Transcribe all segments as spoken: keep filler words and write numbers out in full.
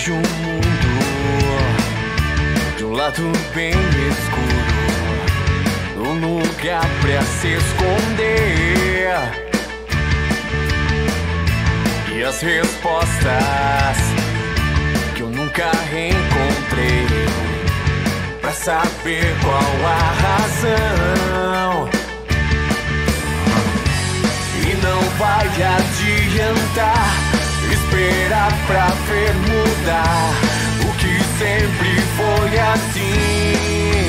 vejo um mundo de um lado bem escuro, um lugar pra se esconder. E as respostas que eu nunca encontrei pra saber qual a razão. E não vai adiantar esperar pra ver mudar o que sempre foi assim.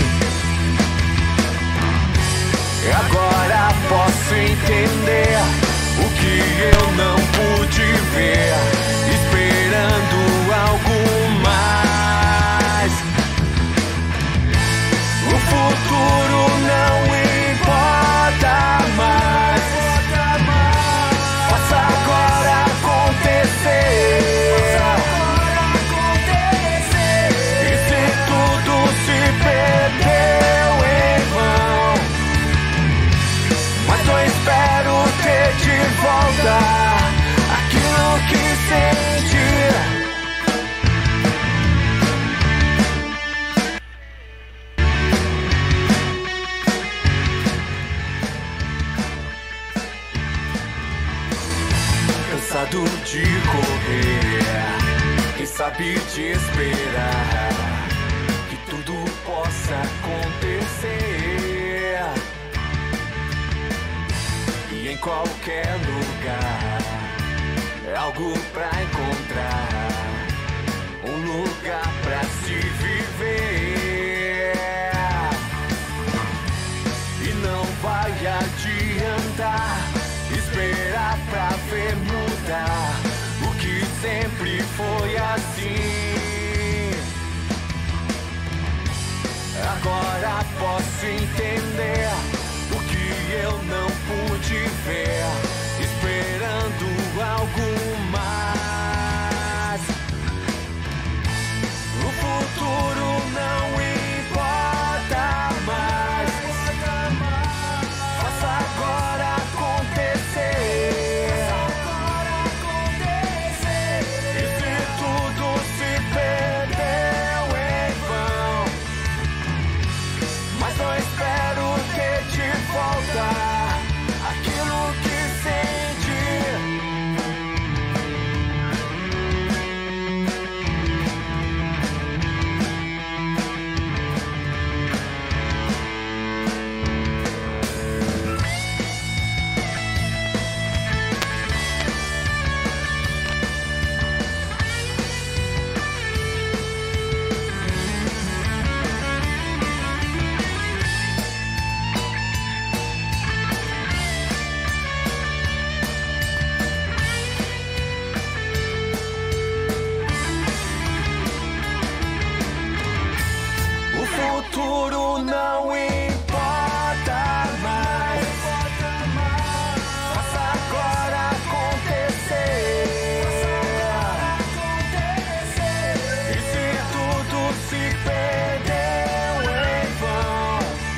Agora posso entender o que eu não pude ver, esperando algo mais. O futuro não importa mais. Faça agora acontecer. E se tudo se perdeu em vão, mas eu espero ter de volta aquilo que senti. Cansado de correr, quem sabe de esperar que tudo possa acontecer. E em qualquer lugar é algo pra encontrar, um lugar pra se viver. E não vai adiantar esperar pra ver mudar o que sempre foi assim. Agora posso entender o que eu não pude ver, esperando algo mais. O futuro não importa mais. Faça agora acontecer. E se tudo se perdeu em vão, mas eu espero ter de volta aquilo que senti. O futuro não importa mais. Faça agora acontecer. E se tudo se perdeu em vão,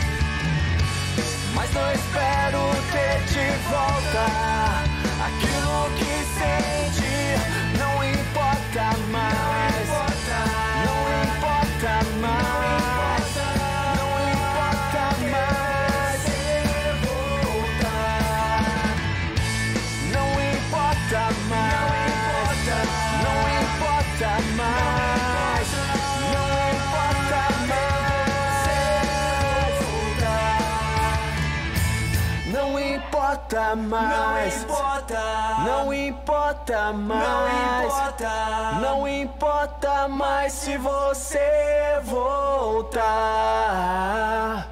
mas eu espero ter de volta aquilo que senti. Não importa mais. Não importa mais. Não importa mais. Não importa mais. Não importa mais. Não importa mais. Não importa mais. Não importa mais. Não importa mais se você voltar.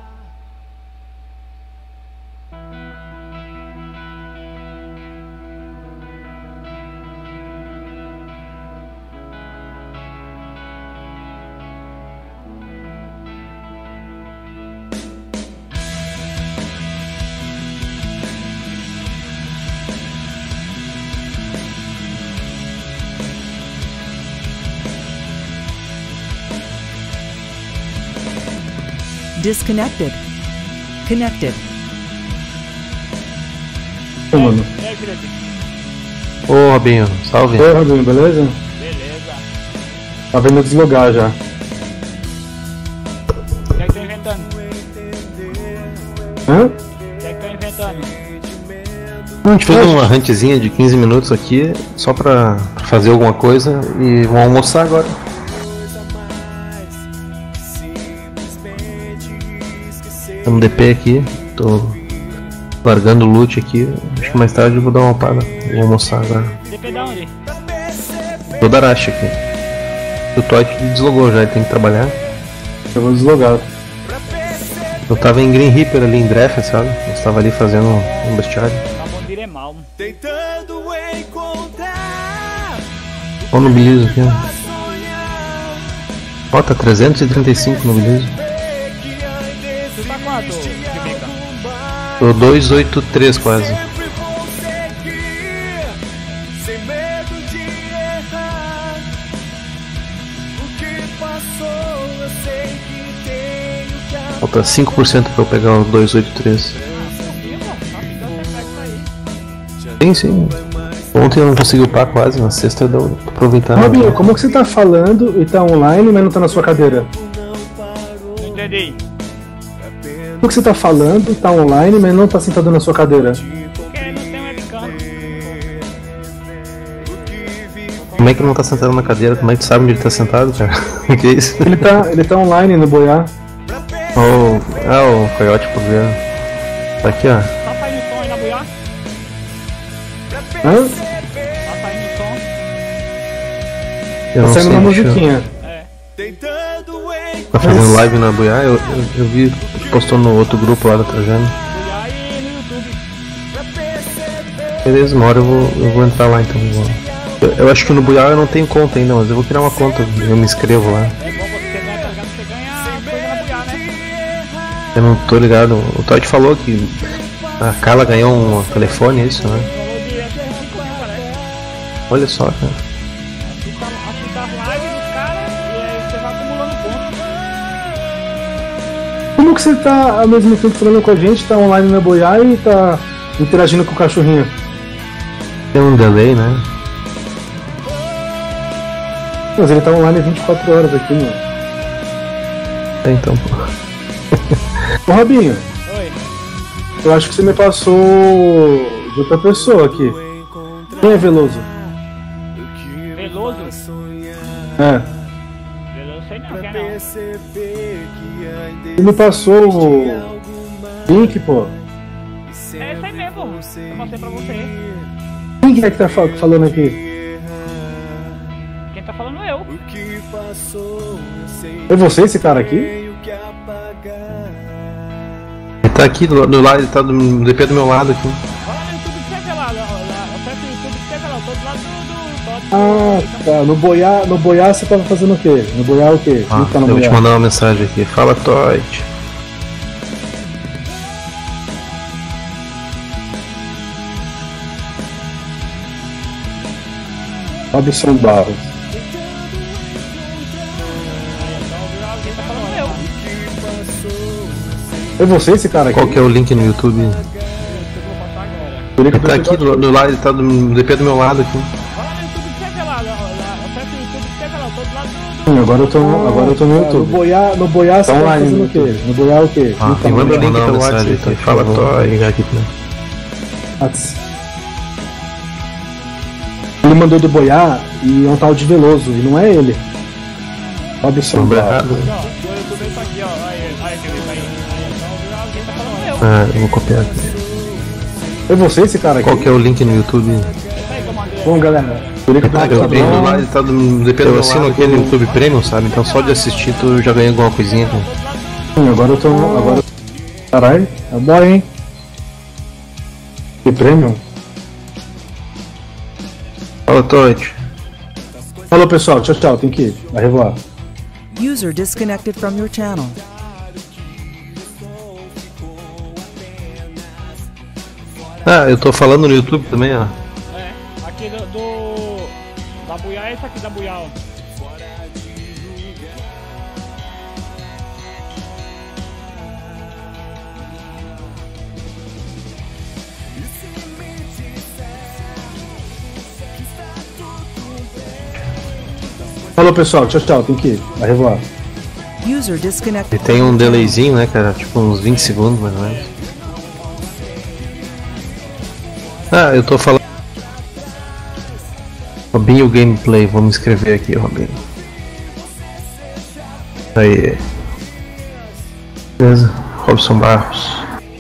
Disconnected. Connected. Ô, mano. E aí, Felipe? Ô, Robinho, salve. Oi, Robinho, beleza? Beleza. Tá vendo deslogar já. O que é que tô inventando? Hã? O que é que tô inventando? A gente fez uma huntzinha de quinze minutos aqui, só pra fazer alguma coisa e vamos almoçar agora. Tem um D P aqui, tô largando o loot aqui, acho que mais tarde eu vou dar uma upada, vou almoçar agora. D P da onde? Tô da Arashi aqui. O Toit deslogou já, ele tem que trabalhar. Eu vou deslogar. Eu tava em Green Reaper ali em Dref, sabe? Eu estava ali fazendo um bestiário. Tá bom, dire mal. Tentando encontrar Olha o nobilizo aqui, ó. Ó, tá trezentos e trinta e cinco no nobilizo. Tu tá quanto, Kibika? Tô duzentos e oitenta e três quase. sempre vou seguir, sem medo de errar. O que passou, eu sei que tenho que aprender. Falta cinco por cento pra eu pegar o duzentos e oitenta e três. Sim, sim. Ontem eu não consegui upar quase, na sexta eu tô aproveitando. Robinho, como que você tá falando e tá online, mas não tá na sua cadeira? Não entendi. Como que você tá falando e tá online, mas não tá sentado na sua cadeira? Porque não tem um webcam. Como é que não tá sentado na cadeira? Como é que tu sabe onde ele tá sentado, cara? O que é isso? Ele tá, ele tá online no Boiá. Oh, ah, o coiote por ver. Tá aqui, ó. Tá saindo som aí na buiá? Hã? Tá saindo som? Eu Tá não saindo sei, uma deixa eu- musiquinha. É. Tentando Tá fazendo live na Buiá, eu, eu, eu vi, postou no outro grupo lá da Trajano. Buiá e no YouTube. Beleza, uma hora eu vou, eu vou entrar lá então. Eu, eu acho que no Buiá eu não tenho conta ainda, mas eu vou criar uma conta, eu me inscrevo lá. É bom você ganhar, tá ligado? Você ganha coisa na buiá, né? Eu não tô ligado, o Todd falou que a Carla ganhou um telefone, é isso, né? Falou de acho que cinco mil, parece. Olha só, cara. Assista, assista as lives dos caras e aí você vai acumulando pontos. Como que você tá ao mesmo tempo falando com a gente, tá online na Boiá e tá interagindo com o cachorrinho? Tem um delay, né? Mas ele tá online vinte e quatro horas aqui, mano. É, então, pô. Ô Robinho, Oi. eu acho que você me passou de outra pessoa aqui. Quem é Veloso? Veloso? É. Veloso sei não, quem é não. Ele me passou o link, pô. É isso aí mesmo, eu mostrei pra você. Quem que é que tá fal- falando aqui? Quem tá falando eu. É você esse cara aqui? Ele tá aqui do, do lado, ele tá do D P do meu lado aqui. Olha no YouTube, chega lá, lá, lá, acessa o YouTube, chega lá, eu tô do lado do, do Todd. Ah, tá. No Boiá, no Boiá você tava fazendo o quê? No Boiá o quê? Ah, Quem que tá no eu vou te Boiá? mandar uma mensagem aqui. Fala, Todd. Robson Barros. Quem tá falando eu. É você esse cara aqui? Qual que é o link no YouTube? Eu vou passar agora. Ele Ele tá aqui do, do lado, ele tá do D P do meu lado aqui. Olha no YouTube, chega lá, lá, lá, acessa o YouTube, chega lá, eu tô do lado do, do Sim, agora eu tô, agora eu tô no YouTube. No Boiá, no Boiá você Tá tá online fazendo no o quê? No Boiá o quê? Ah, Quem tá me no manda o Boiá? link pelo WhatsApp aqui. Fala, Todd. Ligar aqui também. Whats. Ele mandou do Boiá e é um tal de Veloso, e não é ele. Robson Número Barros. errado. Ó, no YouTube tá aqui, ó. Aí, aí, quer ver, tá aí. Aí, então, alguém tá falando eu. Ah, eu vou copiar aqui. É você esse cara aqui? Qual que é o link no YouTube? Esse aí que eu mandei. Bom, galera, por que Ah, eu, tenho do lado, ele tá do D P do meu lado. Eu assino aquele YouTube Premium, sabe? Então só de assistir tu já ganha alguma coisinha. Cara. Sim, agora eu tô. Agora... Caralho, é bom, hein? Que prêmio? Fala, Todd. Falou pessoal, tchau, tchau, tem que ir. Vai revoar. User disconnected from your channel. Ah, eu tô falando no YouTube também, ó. É, aqui do, do da Buiá é esse aqui da Buiá, ó. Falou, pessoal. Tchau, tchau. Tem que ir. Vai revoar. User disconnected. E tem um delayzinho, né, cara? Tipo uns vinte segundos mais ou menos. Ah, eu tô falando. Robinho Gameplay, vou me inscrever aqui, Robinho. Aí. Beleza. Robson Barros.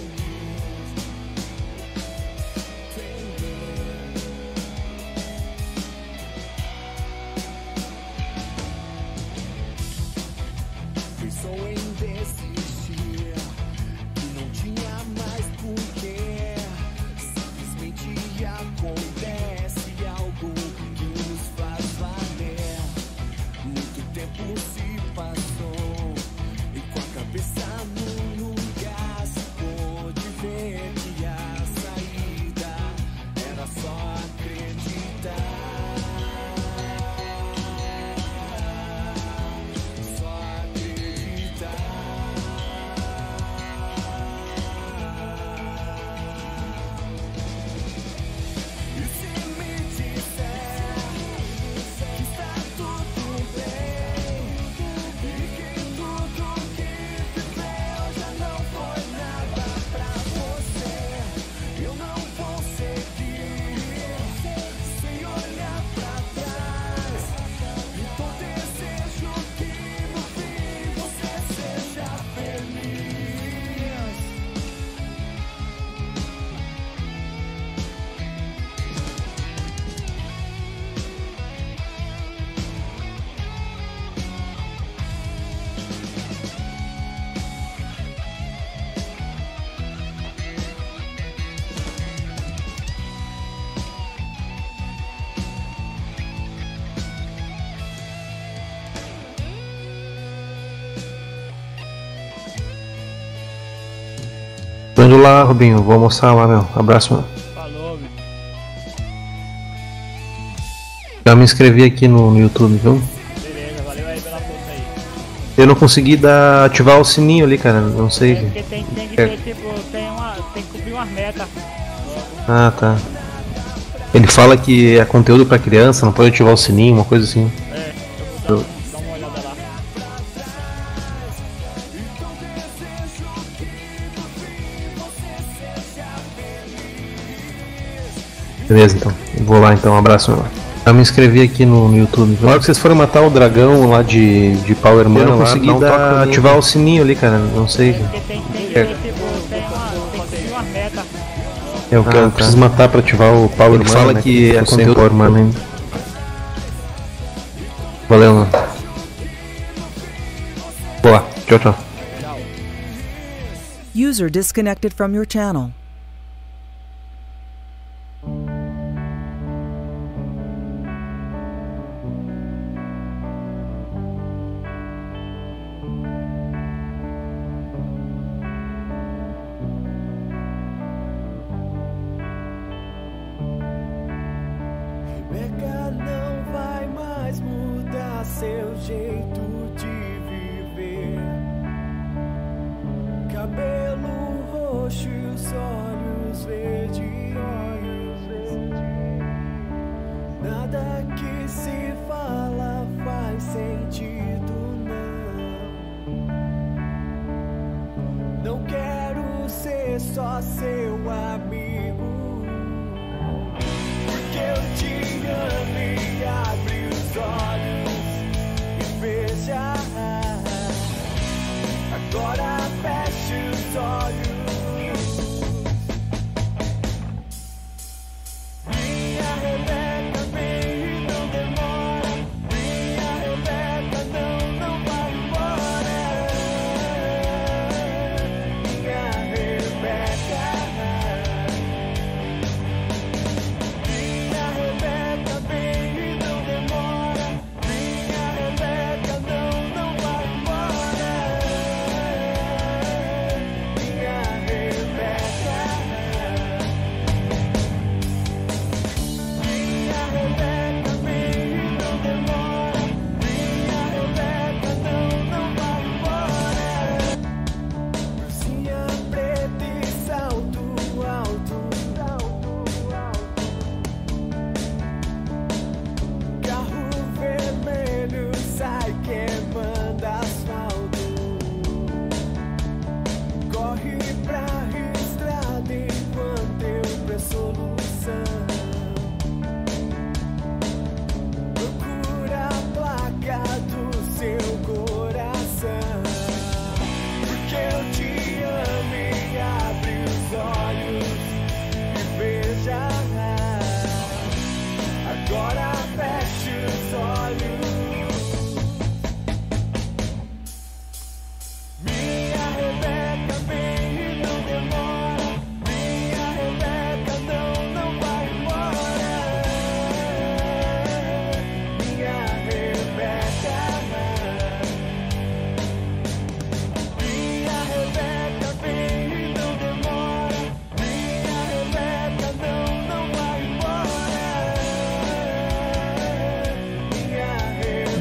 Pensou em desistir, que não tinha mais porquê. Simplesmente acontece algo que nos faz valer. Muito tempo se passou e com a cabeça no lugar se pôde ver que a saída era só acreditar. Tô indo lá, Robinho, vou almoçar lá, meu. Abraço, meu. Falou, meu. Já me inscrevi aqui no, no YouTube, viu? Beleza, valeu aí pela força aí. Eu não consegui dar, ativar o sininho ali, cara, não sei. É porque tem, tem que ter, tipo, tem, uma, tem que cumprir umas metas. Ah, tá. Ele fala que é conteúdo pra criança, não pode ativar o sininho, uma coisa assim. É, eu vou dar, dar uma olhada lá. Beleza, então. Eu vou lá, então. Um abraço, meu. Já me inscrevi aqui no, no YouTube. Na hora que vocês forem matar o dragão lá de, de Power Man, eu não consegui lá, dar, um ativar o sininho ali, cara, não sei. É porque tem, tem que ter, tipo, tem, uma, tem que cumprir umas metas. É o que ah, eu tá. preciso matar pra ativar o Power Man. Ele fala né, que é conteúdo Power Man ainda. Valeu, mano. Boa, tchau, tchau. User disconnected from your channel. Rebeca não vai mais mudar seu jeito de viver. Cabelo roxo e os olhos verdes. Nada que se fala faz sentido, não. Não quero ser só seu amigo. Porque eu te amo e abre os olhos e veja. Agora feche os olhos. Minha Rebeca vem e não demora. Minha Rebeca não, não vai embora. Minha Rebeca. Minha Rebeca vem e não demora. Minha Rebeca não, não vai embora. Minha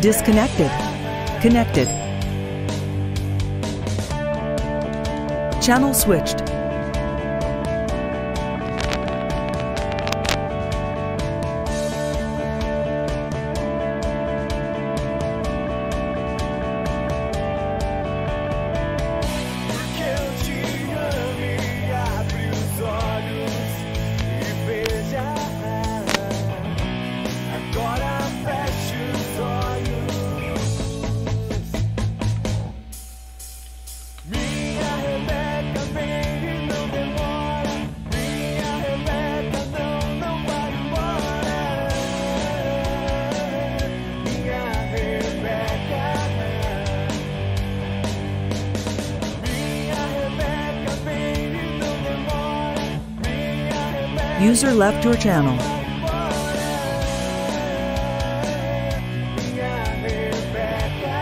Disconnected. Connected. Channel switched. Porque eu te ame, abre os olhos e veja. Agora feche os olhos. Minha Rebeca vem e não demora. Minha Rebeca não, não vai embora. Minha Rebeca. Minha Rebeca vem e não demora. Minha Rebeca. User left your channel. Minha Rebeca.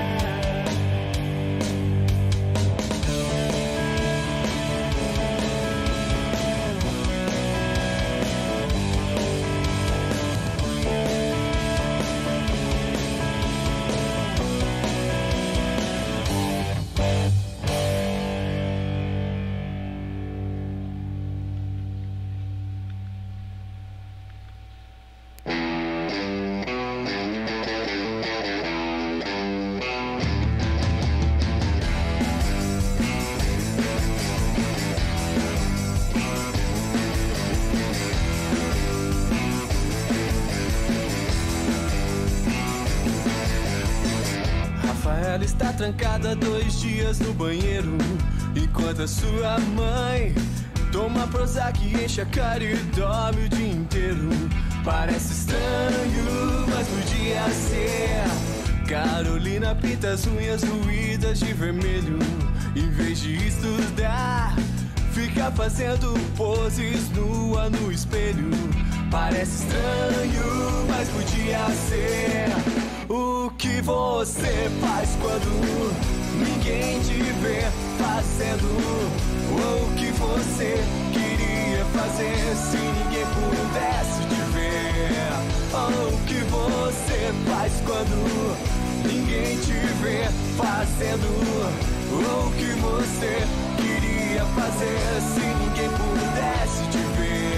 Rafaela está trancada dois dias no banheiro, enquanto a sua mãe toma Prozac e enche a cara e dorme o dia inteiro. Parece estranho, mas podia ser. Carolina pinta as unhas ruídas de vermelho. Em vez de estudar, fica fazendo poses nua no espelho. Parece estranho, mas podia ser. O que você faz quando ninguém te vê fazendo? O que você queria fazer se ninguém pudesse te ver? O que você faz quando ninguém te vê fazendo? O que você queria fazer se ninguém pudesse te ver?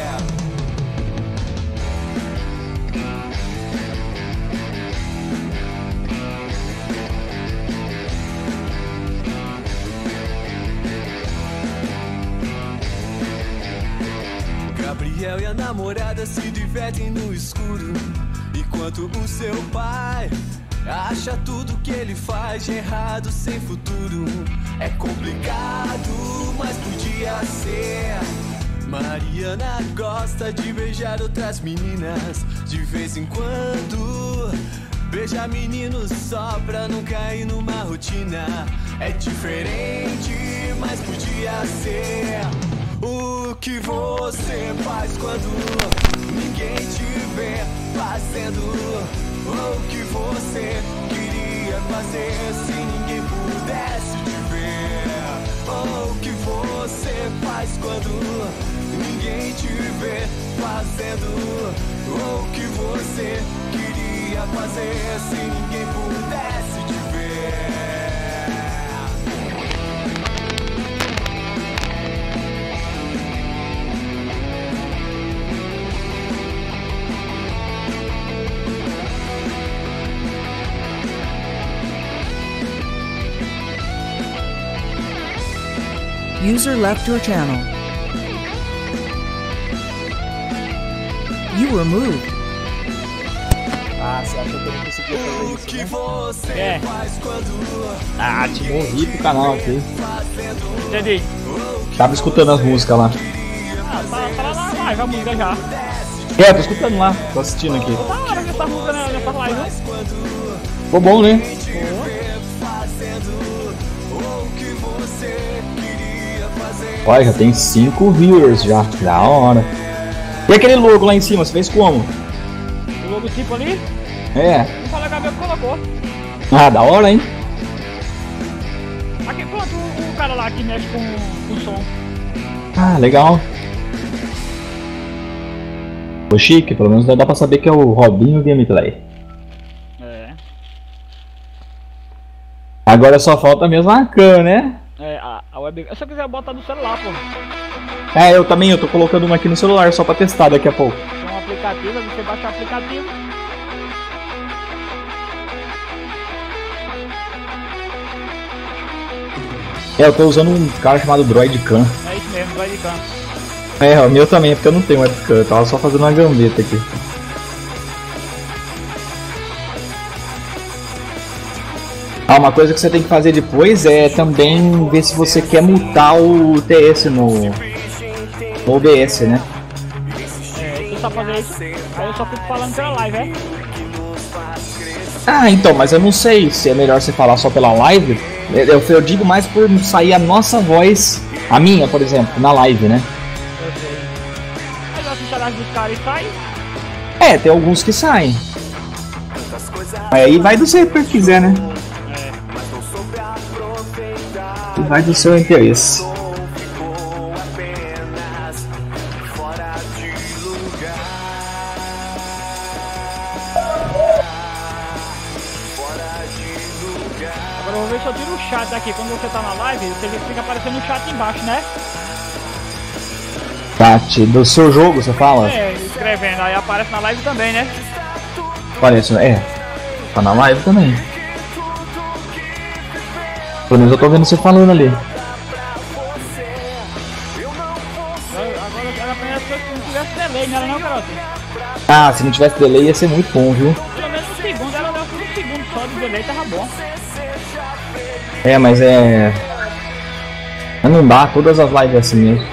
Gabriel e a namorada se divertem no escuro, enquanto o seu pai acha tudo que ele faz de errado, sem futuro. É complicado, mas podia ser. Mariana gosta de beijar outras meninas de vez em quando. Beija meninos só pra não cair numa rotina. É diferente, mas podia ser. O que você faz quando ninguém te vê fazendo? O que você queria fazer se ninguém pudesse te ver? O que você faz quando ninguém te vê fazendo? O que você queria fazer se ninguém pudesse te ver? User left your channel. You were moved. Ah, você achou que eu não conseguia fazer isso, né? Você É. faz quando Ah, te ouvi pro canal aqui. Entendi. Tava escutando as músicas lá. Ah, tá, tá lá na live a música já. É, tô escutando lá, tô assistindo aqui. Tá na hora que essa música né, nessa live, né? Ficou bom, né? Olha, já tem cinco viewers já. Da hora. E aquele logo lá em cima, você fez como? O logotipo ali, É. o colega meu colocou. Ah, da hora, hein? Aqui, pronto, o, o cara lá que mexe com, com o som. Ah, legal. Ficou chique, pelo menos dá pra saber que é o Robinho Gameplay. É. É. Agora só falta mesmo a cam, né? É, a, a web. Se eu quiser botar no celular, pô. É, eu também, eu tô colocando uma aqui no celular só pra testar daqui a pouco. Tem um aplicativo, você baixa o aplicativo. É, eu tô usando um cara chamado Droidcam. É isso mesmo, Droidcam. É, o meu também, porque eu não tenho webcam, eu tava só fazendo uma gambeta aqui. Ah, uma coisa que você tem que fazer depois é também ver se você quer mutar o T S no, no O B S, né? É, tu sabe fazer isso? Aí eu só fico falando pela live, é? Ah, então, mas eu não sei se é melhor você falar só pela live. Eu, eu digo mais por sair a nossa voz, a minha, por exemplo, na live, né? Eu sei. Mas eu assisto a live dos caras e sai. É, tem alguns que saem. Aí vai do seu que quiser, né? Vai do seu interesse. Agora eu vou ver se eu tiro o chat aqui. Quando você tá na live, você vê que fica aparecendo o chat embaixo, né? Chat do seu jogo, você fala? É, escrevendo. Aí aparece na live também, né? Aparece, é. Tá na live também. Pelo menos eu tô vendo você falando ali. Agora era pra se não tivesse delay, não era não, garoto? Ah, se não tivesse delay ia ser muito bom, viu? Pelo menos um segundo, era um segundo só de delay, tava bom. É, mas é... Mas não dá, todas as lives é assim mesmo.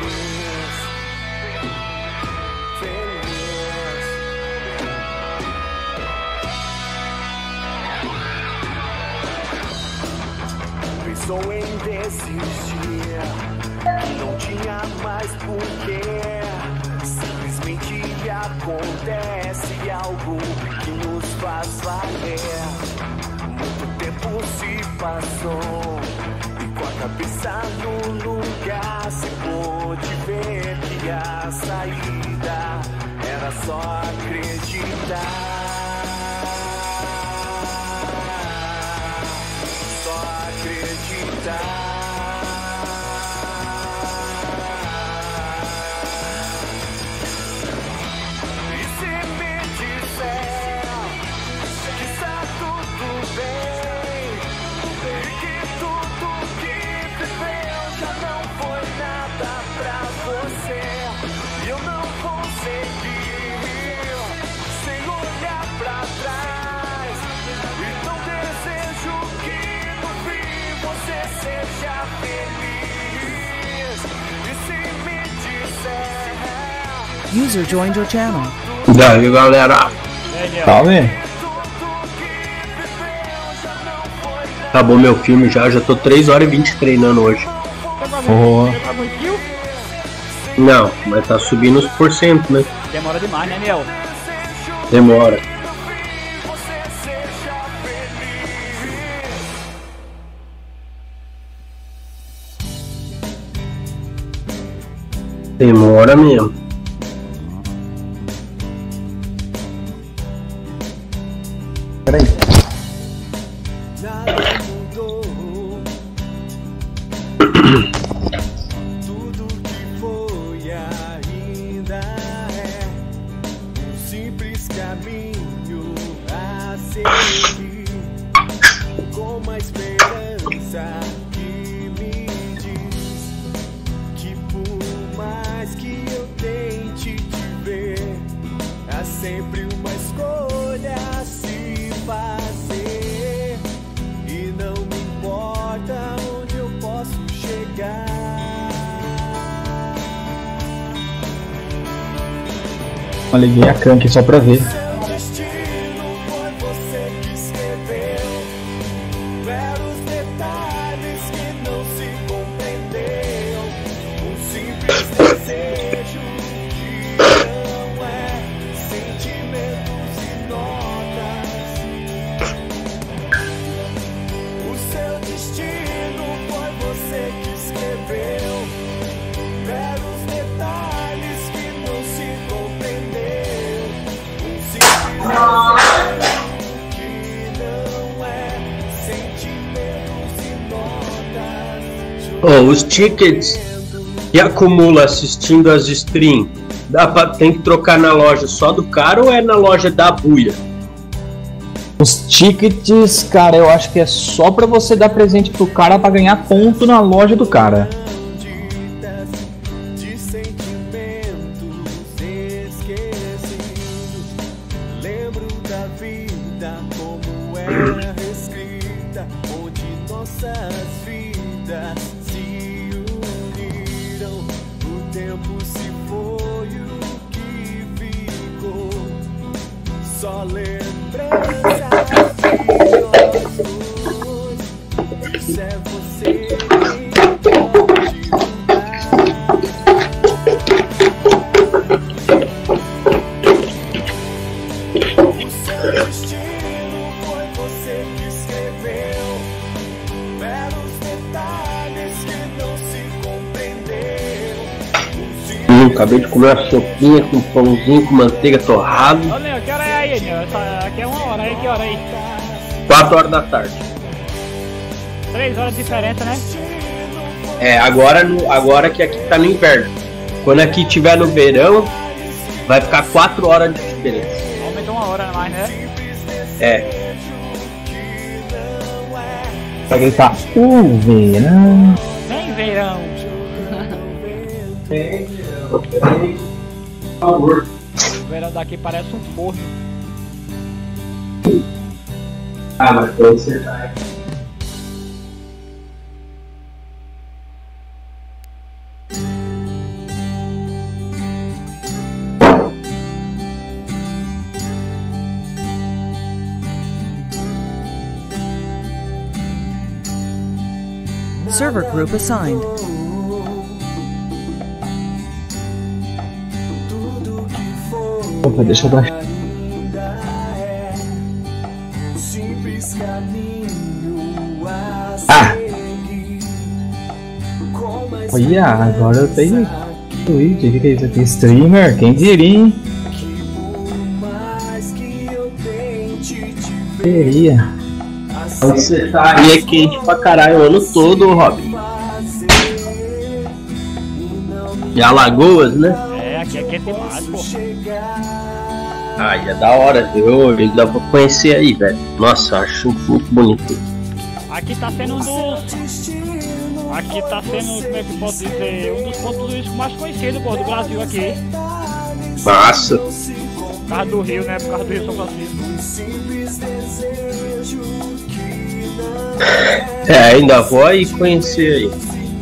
Pensou em desistir, não tinha mais porquê. Simplesmente acontece algo que nos faz valer. Muito tempo se passou e com a cabeça no lugar se pôde ver que a saída era só acreditar. User joined your channel. Daí, galera. Salve. Acabou meu filme já, já tô três horas e vinte treinando hoje. Oh. Não, mas tá subindo os porcento, né? Demora demais, né, Miel? Demora. Demora mesmo. Peraí. Nada mudou. Tudo que foi ainda é um simples caminho a seguir, com uma esperança que me diz que por mais que eu tente te ver, há sempre uma escolha a se fazer, e não me importa onde eu posso chegar. Eu liguei a cam aqui só pra ver. Seu destino foi você que escreveu, belos detalhes que não se compreendeu, um simples desejo que não é sentimentos e notas. O seu destino foi você que escreveu, belos detalhes que não se compreendeu, um simples desejo que Oh, os tickets que acumula assistindo as streams, dá pra, tem que trocar na loja só do cara ou é na loja da buia? Os tickets, cara, eu acho que é só pra você dar presente pro cara pra ganhar ponto na loja do cara. Acabei de comer uma sopinha com pãozinho com manteiga torrada. Ô Leandro, que hora é aí, Leandro? Aqui é uma hora aí, que hora aí? quatro horas da tarde. três horas de diferença, né? É, agora, no, agora que aqui tá no inverno. Quando aqui tiver no verão, vai ficar quatro horas de diferença. Aumentou uma hora mais, né? É. Vai gritar, o verão. Vem verão. Por favor. O verão daqui parece um forno. Ah, mas pra você vai. Server group assigned. Opa, deixa eu dar. Ah! Olha, agora eu tenho Twitch, o que é isso aqui? Streamer, quem diria, hein? Teria. Você tá aí é quente pra caralho o ano todo, Robin. E Alagoas, né? É, aqui é quente demais, pô. Ai, é da hora, eu ainda vou conhecer aí, velho. Nossa, acho muito bonito. Aqui tá sendo um dos... Aqui tá sendo, como é que eu posso dizer, um dos pontos turísticos mais conhecidos, pô, do Brasil aqui. Massa. Por causa do Rio, né? Por causa do Rio São Francisco. É, ainda vou aí conhecer aí.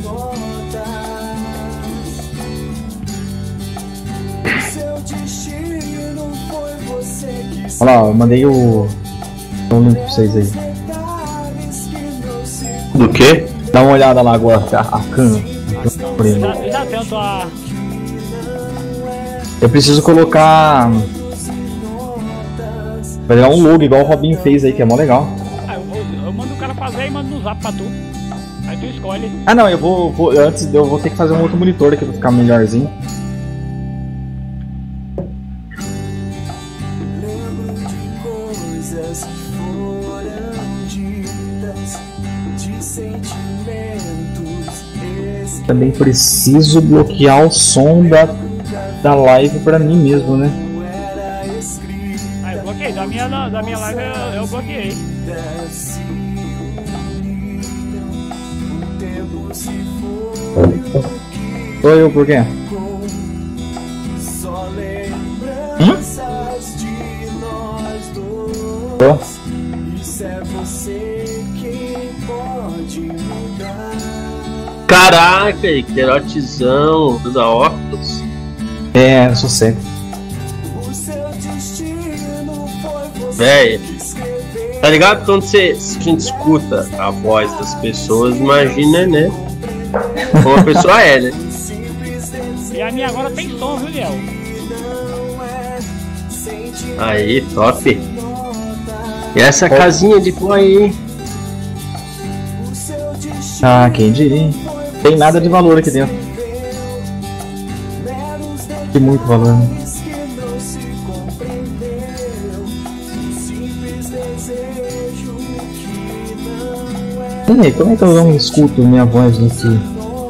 Olha lá, eu mandei o... o link pra vocês aí. Do que? Dá uma olhada lá agora, a, a cana. Já, já tem a tua... Eu preciso colocar... Vai dar um logo igual o Robinho fez aí, que é mó legal. Ah, eu, vou, eu mando o cara fazer e mando no zap pra tu. Aí tu escolhe. Ah não, eu vou, vou... Antes eu vou ter que fazer um outro monitor aqui pra ficar melhorzinho. Também preciso bloquear o som da, da live pra mim mesmo, né? Ah, eu bloqueei. Da minha, da minha live eu, eu bloqueei. Sou eu, por quê? Hum? Tô. Caraca, que erotizão, usa óculos. É, sossego. Véi, tá ligado? Quando você, a gente escuta a voz das pessoas, imagina, né? Como a pessoa é, né? E a minha agora tem som, viu, Liel? Aí, top. E essa casinha de pô aí? Ah, quem diria, hein? Tem nada de valor aqui dentro. Tem muito valor, né? Ei, como é que eu não escuto minha voz aqui?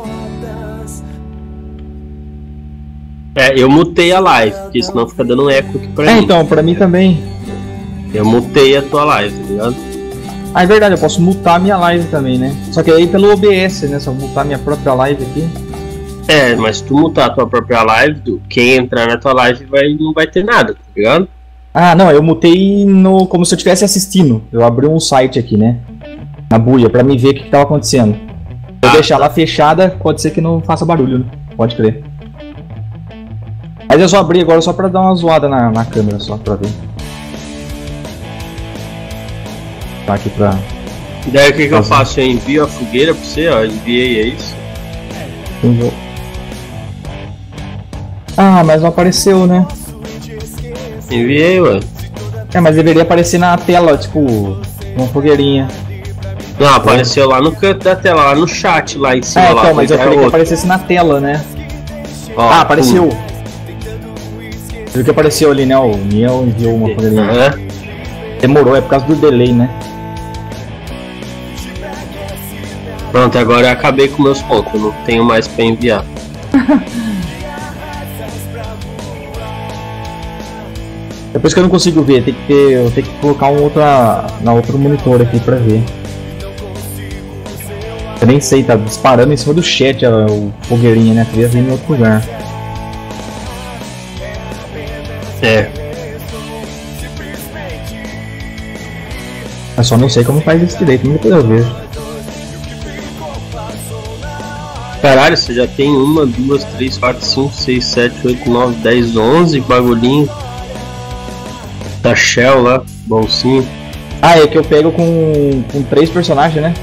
É, eu mutei a live, porque senão fica dando um eco aqui pra É, mim. então, pra mim também. Eu mutei a tua live, tá ligado? Ah, é verdade, eu posso mutar a minha live também, né? Só que aí pelo O B S, né? Se eu mutar minha própria live aqui. É, mas se tu mutar a tua própria live, tu- quem entrar na tua live vai, não vai ter nada, tá ligado? Ah, não, eu mutei no, como se eu estivesse assistindo. Eu abri um site aqui, né? Na buia, pra mim ver o que, que tava acontecendo. Se eu Ah, deixar tá. lá fechada, pode ser que não faça barulho, né? Pode crer. Mas eu só abri agora só pra dar uma zoada na, na câmera, só pra ver. Tá aqui pra... Daí o que, que eu Fazer. faço? Eu envio a fogueira pra você, ó. Enviei, é isso? Ah, mas não apareceu, né? Enviei, ué. É, mas deveria aparecer na tela, tipo, uma fogueirinha. Não, apareceu lá no canto da tela, lá no chat, lá em cima. É, lá, então, mas eu já é queria que outro. aparecesse na tela, né? Ó, Ah, apareceu. pum. Viu que apareceu ali, né? O Niel enviou uma fogueirinha. É. Demorou, é por causa do delay, né? Pronto, agora eu acabei com meus pontos, eu não tenho mais pra enviar. Depois que eu não consigo ver, tem que ter, eu tenho que colocar um outra, na outro monitor aqui pra ver. Eu nem sei, tá disparando em cima do chat a, o fogueirinha, né? Queria ver em outro lugar. É. Eu só não sei como faz isso direito, depois eu vejo. Caralho, você já tem uma, duas, três, quatro, cinco, seis, sete, oito, nove, dez, onze bagulhinho. Da Shell lá, bolsinho. Ah, é que eu pego com, com três personagens, né?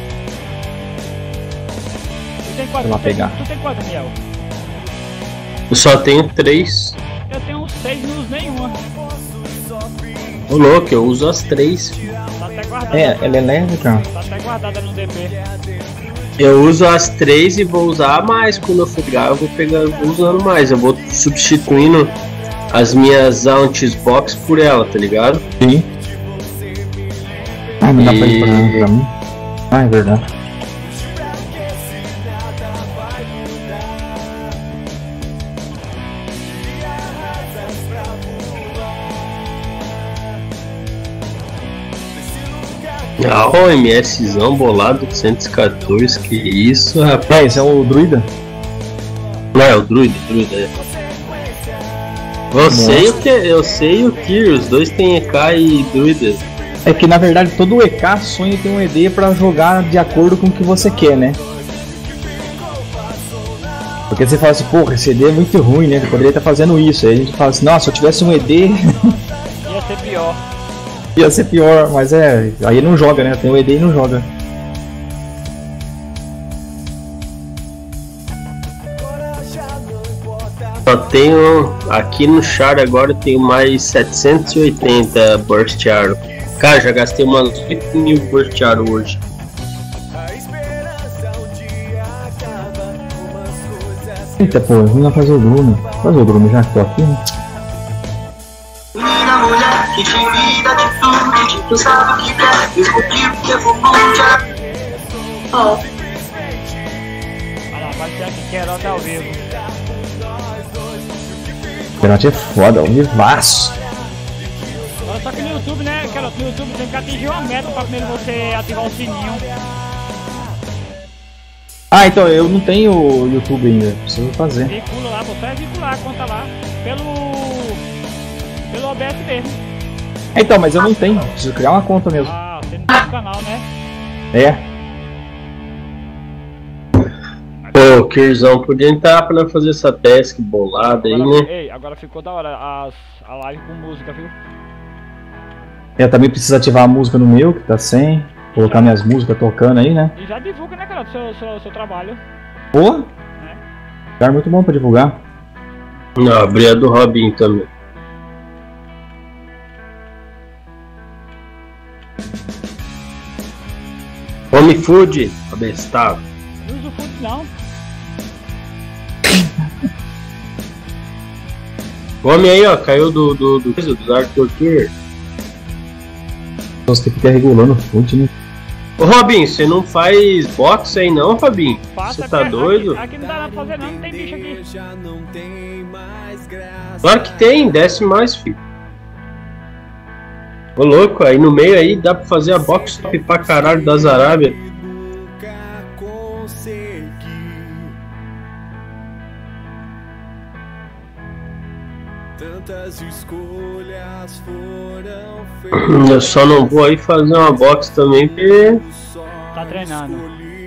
Tu tem quanto? Vou lá Tu tem- pegar. Tu tem quanto, Daniel? Eu só tenho três. Eu tenho uns seis e não uso nenhuma. Ô louco, eu uso as três. Tá até guardada. É, ela é leve, cara. Tá até guardada no D P. Eu uso as três e vou usar mais quando eu for pegar, eu vou pegar, eu vou usando mais. Eu vou substituindo as minhas Antis Box por ela, tá ligado? Sim. Ah, não dá pra ir pra, E- pra mim? Ah, é verdade. Ah, o MSzão bolado oitocentos e quatorze, que isso, rapaz. É, esse é o druida? Não, é o Druida, Druida, é. Eu sei o que eu sei o que, os dois tem E K e Druida. É que na verdade todo E K sonha em ter um E D pra jogar de acordo com o que você quer, né? Porque você fala assim, porra, esse E D é muito ruim, né? Eu poderia estar fazendo isso. Aí a gente fala assim, nossa, se eu tivesse um E D Ia ser pior. ia ser pior, mas é. Aí não joga, né? Tem um E D e não joga. Só tenho aqui no char agora eu tenho mais setecentos e oitenta Burst Arrow. Cara, já gastei umas oito mil Burst Arrow hoje. Eita, pô, vamos lá fazer o Bruno. Fazer o Bruno já que tô aqui, né? Menina, mulher, que tímida atitude, tu sabe o que quer, mesmo que eu vou mudar. Oh. Olha lá, vai ser aqui Queiroz ao vivo. Pênalti é foda, o vivaço. Agora só que no YouTube, né, Queiroz, no YouTube tem que atingir uma meta pra primeiro você ativar o sininho. Ah, então eu não tenho o YouTube ainda, preciso fazer. Vincula lá, você vai vincular a conta lá pelo. pelo O B S mesmo. É, então, mas eu não tenho, preciso criar uma conta mesmo. Ah, você não tem o canal, né? É. Pô, Kirzão, podia entrar pra nós fazer essa task bolada aí, Agora, né? ei, agora ficou da hora as, a live com música, viu? Eu também preciso ativar a música no meu, que tá sem. Colocar minhas músicas tocando aí, né? E já divulga, né, cara, o seu, seu, seu trabalho. Pô! Lugar muito bom pra divulgar. Não, abri a do Robin também. Home Food, abestado. Não usa o food, não. Homem aí, ó, caiu do do do, do Dark Torture. Você tem que ficar regulando o food, né? Ô Robinho, você não faz boxe aí não, Robinho? Faça, Você tá aqui, doido? Aqui, aqui não dá nada pra fazer não, não tem bicho aqui. Claro que tem, desce mais, filho. Ô louco, aí no meio aí dá pra fazer a boxe top pra caralho das Arábia. Tantas escolhas foram feitas. Eu só não vou aí fazer uma boxe também porque... Tá treinando.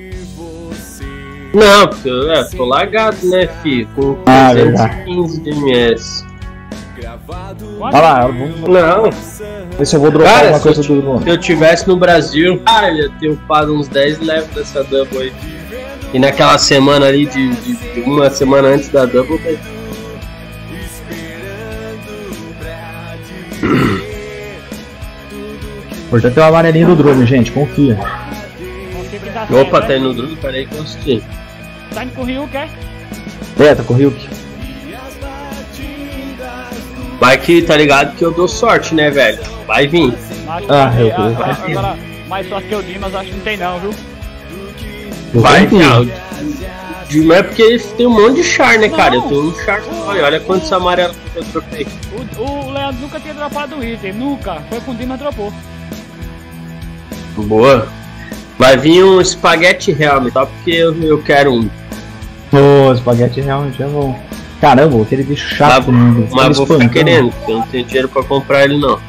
Não, porque eu é, tô lagado, né, filho? Com Ah, trezentos e quinze de M S. Olha lá, vamos Não, ver se eu vou dropar cara, alguma se coisa eu, ti- do. se eu tivesse no Brasil, ah, eu ia ter upado uns dez levels dessa double aí. E naquela semana ali, de, de, de uma semana antes da double, velho. Importante ter o amarelinho do drone, gente, confia. Confia que dá Opa, certo, tá né? indo no drone, peraí que eu assisti. Tá indo com o Rio, quer? É, tá com o Ryuk. Vai que tá ligado que eu dou sorte, né, velho? Vai vir. Mas, Ah, eu- ah, eu- ah, agora, mais sorte que eu di, mas acho que não tem não, viu? Eu Vai, confio. viado. Não é porque ele tem um monte de char, né, cara? Eu tenho um char só. E olha quantos amarelos que eu tropei. O, o Leandro nunca tinha dropado o item, nunca. Foi com o Dimas dropou. Boa. Vai vir um espaguete helmet, só porque eu, eu quero um. Pô, espaguete realmente é bom. Caramba, aquele bicho chato, Mas, né? mas Ele vou ficar espancando. querendo, porque eu não tenho dinheiro pra comprar ele não.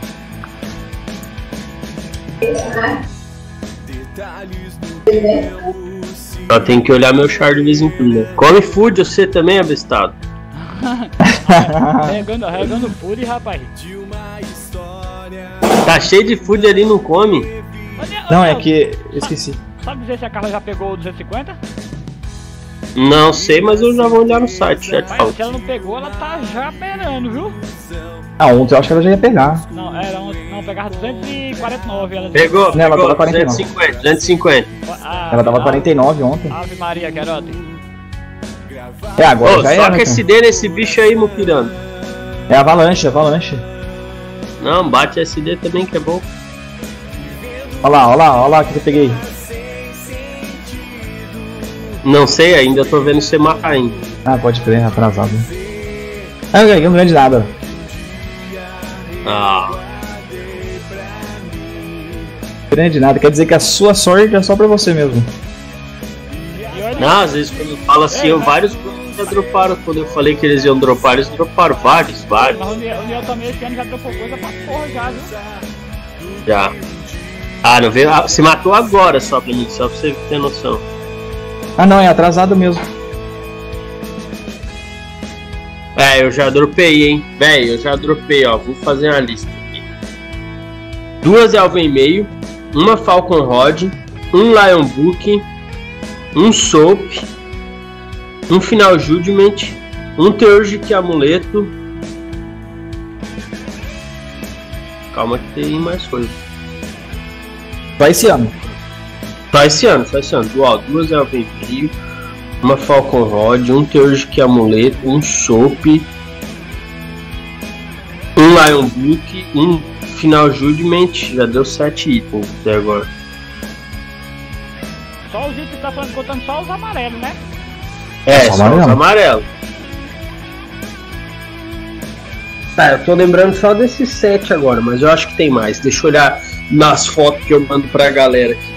Só tem que olhar meu char de vez em quando. Né? Come food você também, abestado. Regando, regando food, rapaz. Tá cheio de food ali, não come. Olha, Não, olha, é que. Eu esqueci. Sabe dizer se a Carla já pegou o duzentos e cinquenta? Não sei, mas eu já vou olhar no site, já te falo. Mas se ela não pegou, ela tá já esperando, viu? Ah, ontem eu acho que ela já ia pegar. Não, era um, não, pegava duzentos e quarenta e nove. Ela Pegou, Não, ela pegou, tava quarenta e nove. duzentos e cinquenta, duzentos e cinquenta. Ah, Ela tava ah, quarenta e nove ontem. Ave Maria, garoto. É, agora Ô, já só era. que esse Então. dele, esse bicho aí, Mupirando. É avalanche, avalanche. Não, bate S D também que é bom. Olha lá, olha lá, olha lá o que eu peguei. Não sei ainda, tô vendo você matar ainda. Ah, pode crer, atrasado. Ah, eu ganhei, não ganhei de nada. Ah, Não ganhei de nada, quer dizer que a sua sorte é só pra você mesmo. E olha, não, às vezes quando eu falo assim, eu, vários já droparam. Quando eu falei que eles iam dropar, eles droparam vários, vários. mas o Niel o Niel também esse ano já dropou coisa pra porra já, viu? Já. Ah, não veio. Ah, se matou agora só pra mim, só pra você ter noção. Ah não, é atrasado mesmo. É, eu já dropei, hein? Véi, eu já dropei, ó. Vou fazer uma lista aqui. Duas Elven e meio, uma Falcon Rod, um Lion Book, um Soap, um Final Judgment, um Theurgic Amuleto. Calma que tem mais coisa. Só esse ano. Só esse ano, só esse ano. Ó, duas Elven e meio, uma Falcon Rod, um Theurgic Amuleto, um Soap, um Lion Book, um Final Judgment. Já deu sete itens até agora. Só os itens que tá falando, contando só os amarelos, né? É, Só só amarelo. os amarelos. Tá, eu tô lembrando só desses sete agora, mas eu acho que tem mais. Deixa eu olhar nas fotos que eu mando pra galera aqui.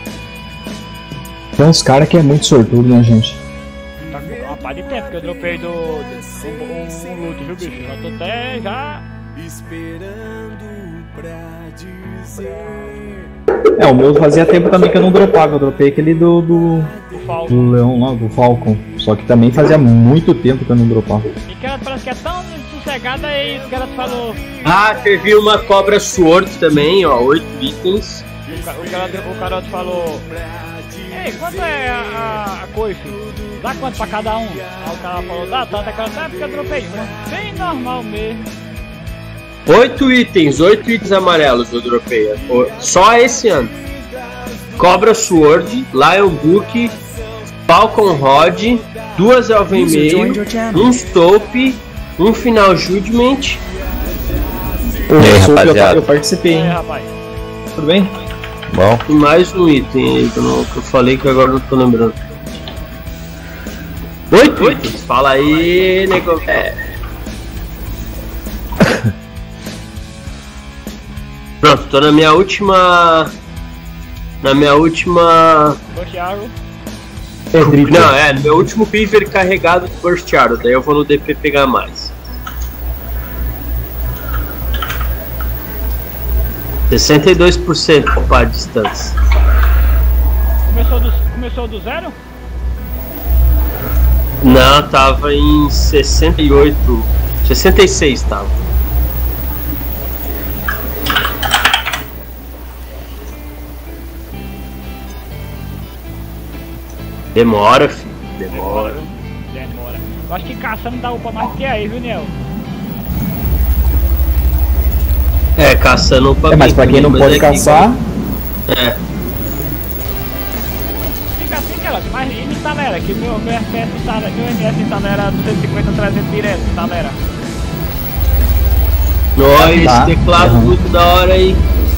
Tem uns caras que é muito sortudo, né, gente? Tá com uma pá de tempo que eu dropei do, do um, um, um loot, viu, bicho? Já tô até já. Esperando pra dizer. É, o meu fazia tempo também que eu não dropava. Eu dropei aquele do. do, do Falco. do Leão lá, do Falcon. Só que também fazia muito tempo que eu não dropava. E que ela parece que é tão sossegada aí que ela falou. Ah, teve uma Cobra Sword também, ó, oito itens. O, ca- o, cara, o Carote falou. Ei, quanto é a, a, a coice? Dá quanto pra cada um? Aí o cara falou, dá tanto, aquela tá porque eu dropei uma. Bem normal mesmo. Oito itens, oito itens amarelos eu dropei. Só esse ano. Cobra Sword, Lion Book, Falcon Rod, duas Elven User joined Meio, your channel. um Stop, um Final Judgment. Pô, E aí, eu, sou- eu, rapaziada? eu participei, É, hein? rapaz. Tudo bem? Bom. E mais um item aí que eu, não, que eu falei que agora não tô lembrando. Oito itens? Fala aí, nego. É. Pronto, tô na minha última. Na minha última. Burst Arrow. Não, é, meu último Quiver carregado de Burst Arrow, daí eu vou no D P pegar mais. sessenta e dois por cento para a distância. Começou do, começou do zero? Não, tava em sessenta e oito. sessenta e seis tava. Demora, filho. Demora. Demora. Eu acho que caçando dá upa mais que aí, viu, Niel? É, caçando upa. É, mas pra quem não pode caçar. É. Fica assim, cara, mas me instalera, que meu, meu F P S instalera, meu M S instalera duzentos e cinquenta, trezentos direto, instalera. Nós, Tá. teclado Uhum. muito da hora aí.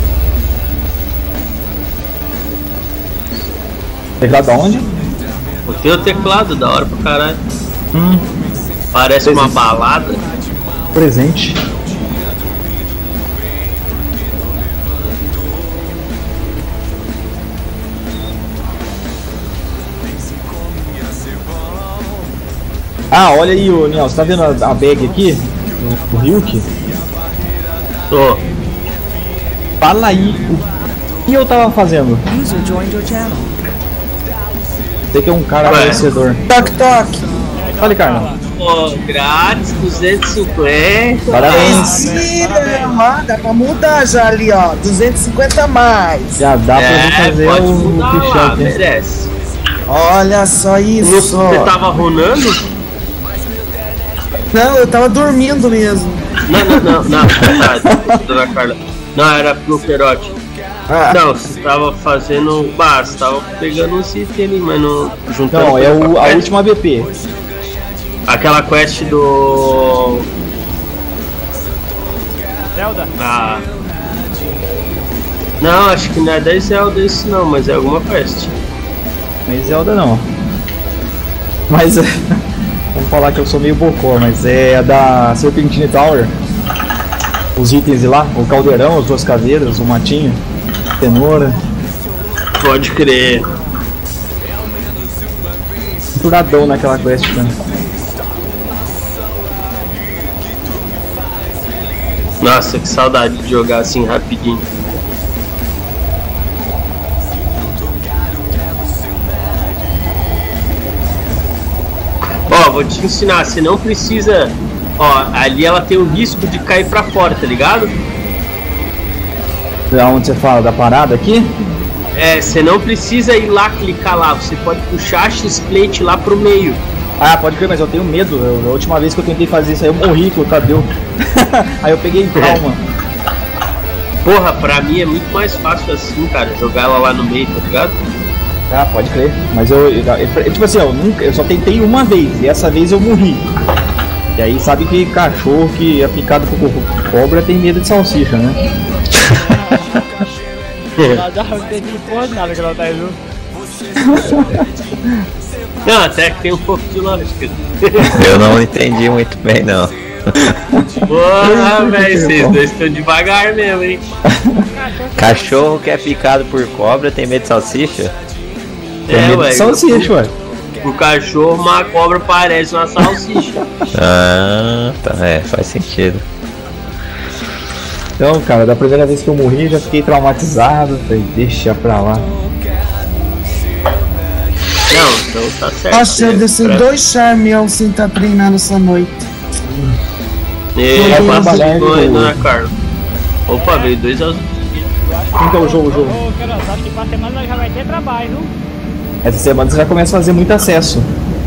Teclado aonde? O teu teclado da hora pra caralho. Hum. Parece uma Presente. balada. Presente. Ah, olha aí, ô Niel, você tá vendo a, a bag aqui? O, o Ryuk? Tô. Fala aí o que eu tava fazendo. User joined your channel. Você que é um cara Ué. conhecedor. Toque, toque. Fale, Carla. Pô, grátis, duzentos e cinquenta. Parabéns. Mentira, mano, dá pra mudar já ali, ó. duzentos e cinquenta a mais. Já dá pra gente É, fazer pode o, mudar o lá, push-up, hein? merece. Olha só isso. Você tava runando? Não, eu tava dormindo mesmo. Não, não, não, não, tá, dona Carla. Não, era pro Perote. Ah, Não, você tava fazendo. Bah, você tava pegando um item ali, mas não. Juntando. Não, é o, com a quest. última B P. Aquela quest do. Zelda? Ah. Não, acho que não é da Zelda isso não, mas é alguma quest. Mas Zelda não. Mas é. Vamos falar que eu sou meio bocó, mas é a da Serpentine Tower. Os itens de lá, o caldeirão, as duas caveiras, o matinho, cenoura. Pode crer. Turadão naquela quest, né? Nossa, que saudade de jogar assim rapidinho. Ó, vou te ensinar, você não precisa. Ó, ali ela tem o risco de cair pra fora, tá ligado? Da onde você fala? Da parada aqui? É, você não precisa ir lá clicar lá, você pode puxar a X-Plate lá pro meio. Ah, pode crer, mas eu tenho medo. Eu, a última vez que eu tentei fazer isso aí eu morri com o Tadeu. Aí eu peguei trauma. Porra, pra mim é muito mais fácil assim, cara, jogar ela lá no meio, tá ligado? Ah, pode crer. Mas eu, eu, eu- tipo assim, eu, nunca, eu só tentei uma vez e essa vez eu morri. E aí sabe que cachorro que é picado por co- cobra tem medo de salsicha, né? Ela dá um dedinho porra de nada que ela tá aí, viu? Não, até que tem um pouco de lógica. Eu não entendi muito bem, não. Porra, velho, vocês dois estão devagar mesmo, hein? Cachorro que é picado por cobra tem medo de salsicha? Tem É, medo ué. de salsicha, ué. O cachorro, uma cobra parece uma salsicha. Ah, tá, é, faz sentido. Então, cara, da primeira vez que eu morri, eu já fiquei traumatizado. Falei, deixa pra lá. Não, então tá certo. Nossa, eu desci Pra- dois charmeão sem estar treinando essa noite. E Vai passa trabalhar, de dois, pô. né, Carlos? Opa, veio dois azuis. Como que é o jogo, o jogo? Ô, Carol, acho que pra semana nós já vai ter trabalho, viu? Essa semana você já começa a fazer muito acesso.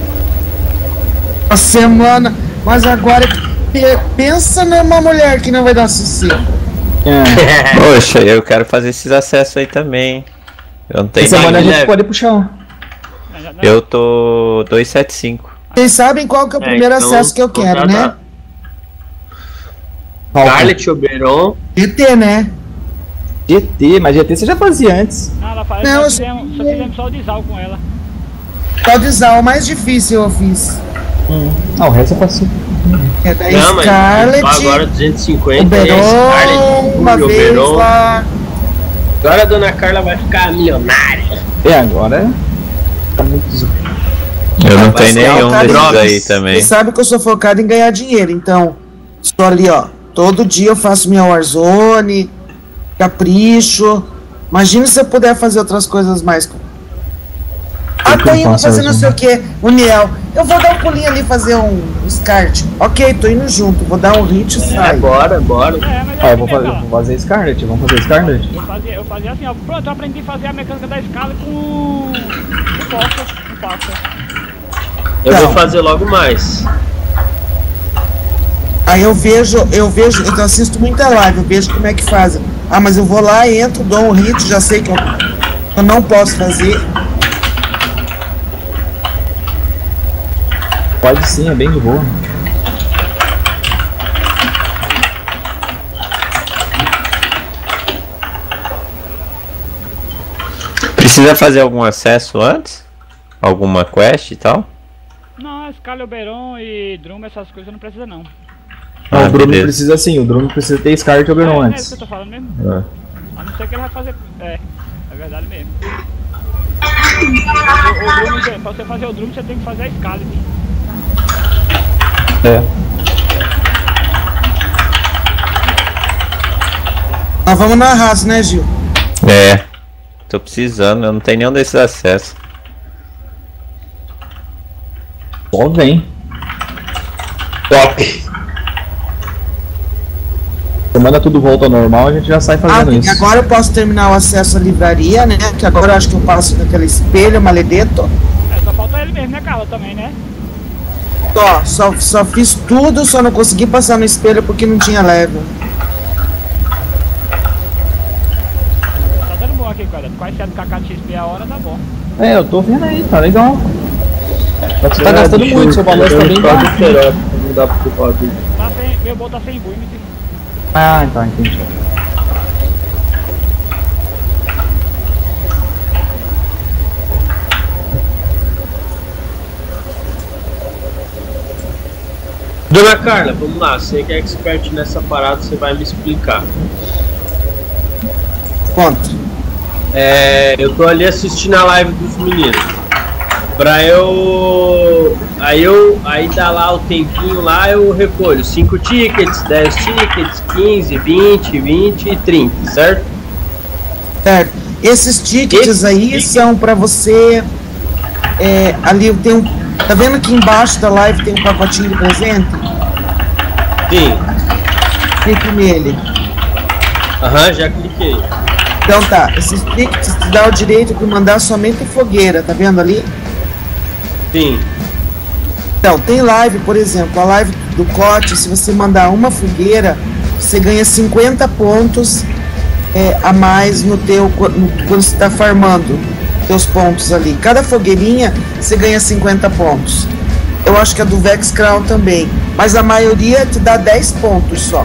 A semana. Mas agora pe- pensa numa mulher que não vai dar sossego. É. Poxa, eu quero fazer esses acessos aí também. Eu não tenho Essa semana a nada. gente pode puxar. Nós já- nós- Eu tô dois sete cinco. Vocês sabem qual que é o É, primeiro então- acesso que eu então quero, já né? dá. Scarlet Oberon. E T, né? G T, mas G T você já fazia antes. Não, ela faz, Não, só, eu- fizemos, só fizemos só o Dizal com ela. Só de usar o mais difícil eu fiz. Hum. Ah, o resto eu faço. É da Não, mas Scarlet, agora duzentos e o cinquenta é Beron, Scarlet, uma o vez Beron. lá. Agora a dona Carla vai ficar milionária. É, agora tá muito zo- Eu não tenho nenhum Cara, desses você- aí também. Você sabe que eu sou focado em ganhar dinheiro, então. Estou ali, ó. Todo dia eu faço minha Warzone, capricho. Imagina se eu puder fazer outras coisas mais. Ah, tô indo fazer não sei o que, Uniel. Eu vou dar um pulinho ali fazer um SCART. Ok, tô indo junto. Vou dar um hit e É, sai. bora, bora. É, mas Ah, eu assim, vou fazer, né, vou fazer Scarlet, vamos fazer Scarlet? Eu fazia, eu fazia assim, ó. Pronto, eu aprendi a fazer a mecânica da escala com o. o Foster. O Foster. Eu Não. vou fazer logo mais. Aí eu vejo, eu vejo, eu assisto muita live, eu vejo como é que fazem. Ah, mas eu vou lá, entro, dou um hit, já sei que eu, eu não posso fazer. Pode sim, é bem de boa. Precisa fazer algum acesso antes? Alguma quest e tal? Não, escala, Oberon e Drum, essas coisas não precisa não. Não, Ah, o Bruno beleza. precisa sim, o Bruno precisa ter Scarlet e Oberon É, é isso antes. que eu tô falando mesmo. É. A não ser que ele vai fazer. É, é verdade mesmo. O, o Drum, pra você fazer o Drum, você tem que fazer a escala. É. Nós vamos na raça, né, Gil? É. Tô precisando, eu não tenho nenhum desses acessos. Só vem. Top. Semana tudo volta ao normal, a gente já sai Ah, fazendo e isso. agora eu posso terminar o acesso à livraria, né? Que agora eu acho que eu passo naquele espelho, maledeto. É, só falta ele mesmo, né, Carla, também, né? Só, só, só fiz tudo, só não consegui passar no espelho porque não tinha level. Tá dando bom aqui, cara. Quase sete K K X P a hora, tá bom. É, eu tô vendo aí, tá legal. Mas você tá gastando muito, seu balanço tá bem baixo. Não dá pro Rob. Tá sem, meu bol tá sem build. Ah, tá, entendi. Dona Carla, vamos lá. Você que é expert nessa parada, você vai me explicar. Conta. É, eu tô ali assistindo a live dos meninos. Pra eu. Aí eu. Aí dá lá o tempinho lá, eu recolho cinco tickets, dez tickets, quinze, vinte, vinte e trinta, certo? Certo. Esses tickets Esse aí ticket- são pra você. É, ali tem um. Tá vendo que embaixo da live tem um pacotinho de presente? Sim. Clique nele. Aham, já cliquei. Então tá, esses tickets te dá o direito de mandar somente fogueira, tá vendo ali? Sim. Então, tem live, por exemplo, a live do Cote, se você mandar uma fogueira, você ganha cinquenta pontos é, a mais no teu, no, quando você está farmando teus pontos ali. Cada fogueirinha você ganha cinquenta pontos. Eu acho que a do Vex Crown também, mas a maioria te dá dez pontos só.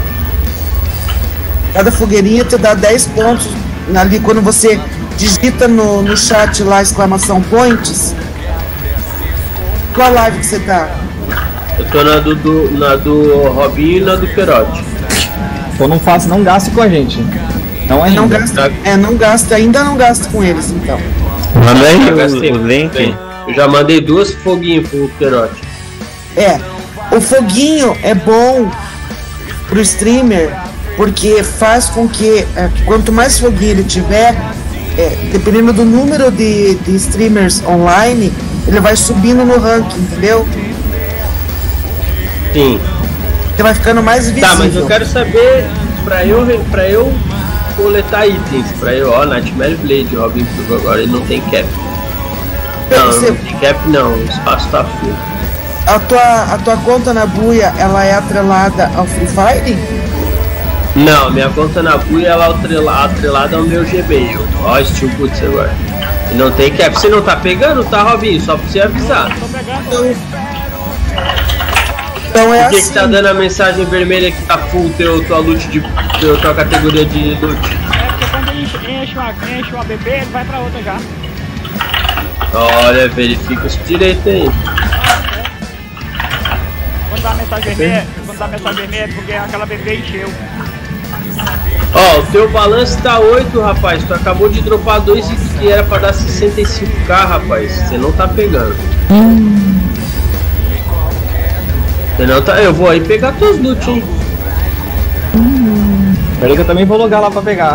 Cada fogueirinha te dá dez pontos ali quando você digita no, no chat lá exclamação points. Qual live que você tá? Eu tô na do, do, na do Robinho e na do Perotti. Então não faça, não gaste com a gente. Não é Não ainda. gasta, é, não gasta, ainda não gasta com eles, então. Manda aí Eu o, gastei. o link. Bem, eu já mandei duas foguinhos pro Perotti. É, o foguinho é bom pro streamer, porque faz com que, é, quanto mais foguinho ele tiver, é, dependendo do número de, de streamers online, ele vai subindo no ranking, entendeu? Sim. Você vai ficando mais visível. Tá, mas eu quero saber, pra eu, re- pra eu coletar itens, pra eu, ó, Nightmare Blade, Robin Hood agora, ele não tem cap. Não, Você- não tem cap não, o espaço tá full. a, tua, a tua conta na buia, ela é atrelada ao Free Fire? Não, minha conta na buia ela é atrela- atrelada ao meu Gmail. Ó, Steel Boots agora. E não tem cap. Você não tá pegando, tá, Robinho? Só pra você avisar. Tô pegando. Então é Por que, assim. que tá dando a mensagem vermelha que tá full teu, tua loot de. Teu, tua categoria de loot? É enche uma, enche uma bebê, ele vai pra outra já. Olha, verifica isso direito aí. Quando dá mensagem vermelha, quando dá mensagem vermelha é porque aquela bebê encheu. Ó, o teu balanço tá oito, rapaz. Tu acabou de dropar dois que era pra dar sessenta e cinco K, rapaz. Você não tá pegando. Hum. Você não tá. Eu vou aí pegar teus loot, hein? Hum. Peraí que eu também vou logar lá pra pegar.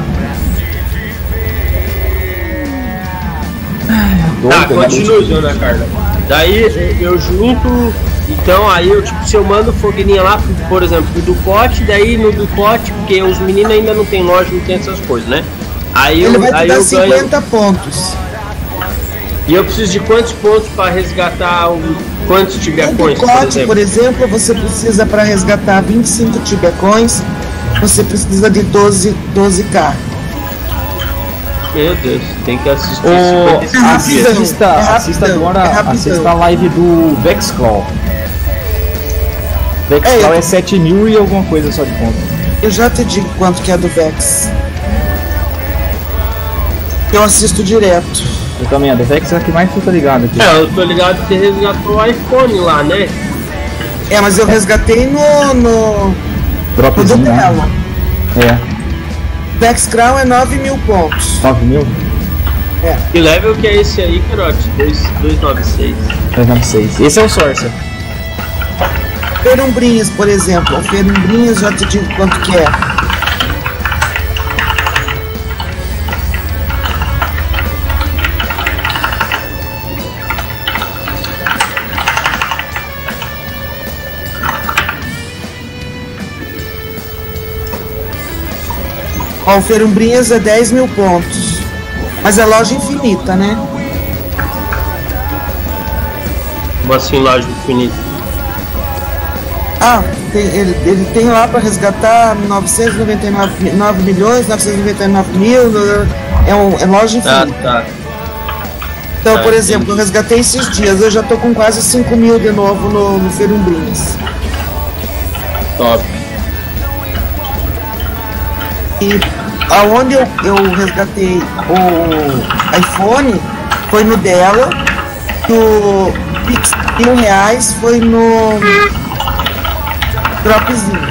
Tá, continua, dona Carla. Daí eu junto. Então aí eu tipo, se eu mando fogueirinha lá, por exemplo, pro Ducote, daí no Ducote, porque os meninos ainda não tem loja, não tem essas coisas, né? Aí ele eu, vai te aí dar eu cinquenta ganho... pontos. E eu preciso de quantos pontos para resgatar o... quantos tibiacões, por exemplo? por exemplo, você precisa para resgatar vinte e cinco tibiacões, você precisa de doze K. Meu Deus, tem que assistir oh, cinquenta e cinco assista, dias. assista, é rapidão, assista agora, é assista a live do Vexclaw. Vexclaw é, é sete mil e alguma coisa só de ponto. Eu já te digo quanto que é do Vex. Eu assisto direto. Eu também, a do Vex é a que mais fica ligado aqui. É, eu tô ligado que você resgatou o iPhone lá, né? É, mas eu resgatei no... no... Dropzinho, né? É. Vexclaw é nove mil pontos. nove mil? É. Que level que é esse aí, Carote? duzentos e noventa e seis. duzentos e noventa e seis. Esse é o Sorcerer. Ferumbrinhas, por exemplo. O Ferumbrinhas já te digo quanto que é. Ó, o Ferumbrinhas é dez mil pontos. Mas é loja infinita, né? Como assim, loja infinita? Ah, tem, ele, ele tem lá para resgatar novecentos e noventa e nove milhões, novecentos e noventa e nove mil. É, um, é loja infinita. Ah, tá. Então, tá, por exemplo, entendi. Eu resgatei esses dias. Eu já tô com quase cinco mil de novo no, no Ferumbrinhas. Top. E aonde eu, eu resgatei o iPhone foi no dela, no Pix mil reais foi no Dropzinho.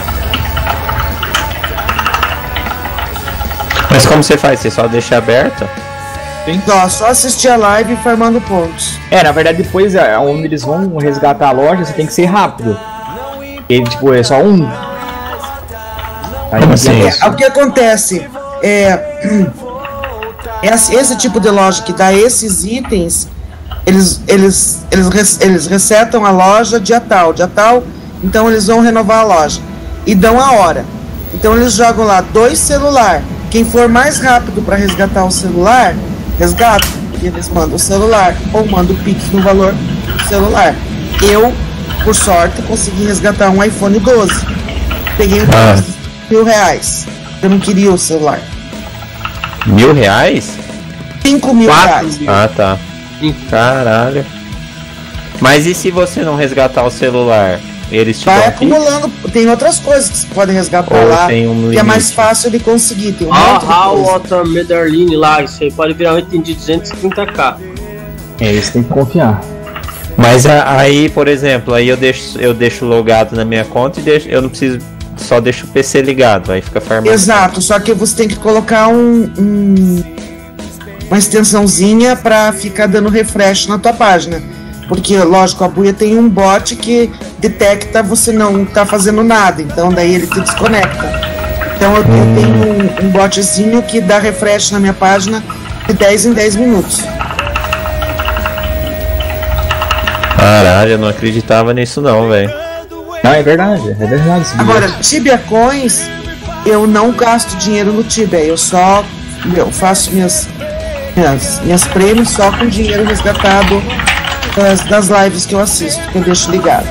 Mas como você faz? Você só deixa aberta? Sim. Só, só assistir a live e farmando pontos. É, na verdade depois é, onde eles vão resgatar a loja, você tem que ser rápido. E tipo, é só um. Como assim? É, o que acontece é esse, esse tipo de loja que dá esses itens, eles eles eles eles resetam a loja dia tal, dia tal, então eles vão renovar a loja e dão a hora. Então eles jogam lá dois celular. Quem for mais rápido para resgatar o celular, resgata. E eles mandam o celular ou mandam o Pix no valor do celular. Eu, por sorte, consegui resgatar um iPhone doze. Peguei um ah. mil reais. Eu não queria o celular. Mil reais? Cinco mil reais. Ah, tá. Caralho. Mas e se você não resgatar o celular? Eles te vai acumulando. Tem outras coisas que você pode resgatar ou lá. Tem um que é mais fácil de conseguir. Tem um ah, ah o Alta Medellín lá. Isso aí pode virar um item de duzentos e trinta K. É, isso tem que confiar. Mas aí, por exemplo, aí eu deixo, eu deixo logado na minha conta e deixo, eu não preciso. Só deixa o P C ligado, aí fica farmando. Exato, só que você tem que colocar um, um uma extensãozinha pra ficar dando refresh na tua página. Porque, lógico, a buia tem um bot que detecta você não tá fazendo nada, então daí ele te desconecta. Então eu, hum. eu tenho um, um botzinho que dá refresh na minha página de dez em dez minutos. Caralho, eu não acreditava nisso não, velho. Não, é verdade, é verdade. Agora, Tibia Coins, eu não gasto dinheiro no Tibia, eu só eu faço minhas, minhas, minhas prêmios só com dinheiro resgatado das, das lives que eu assisto, que eu deixo ligado.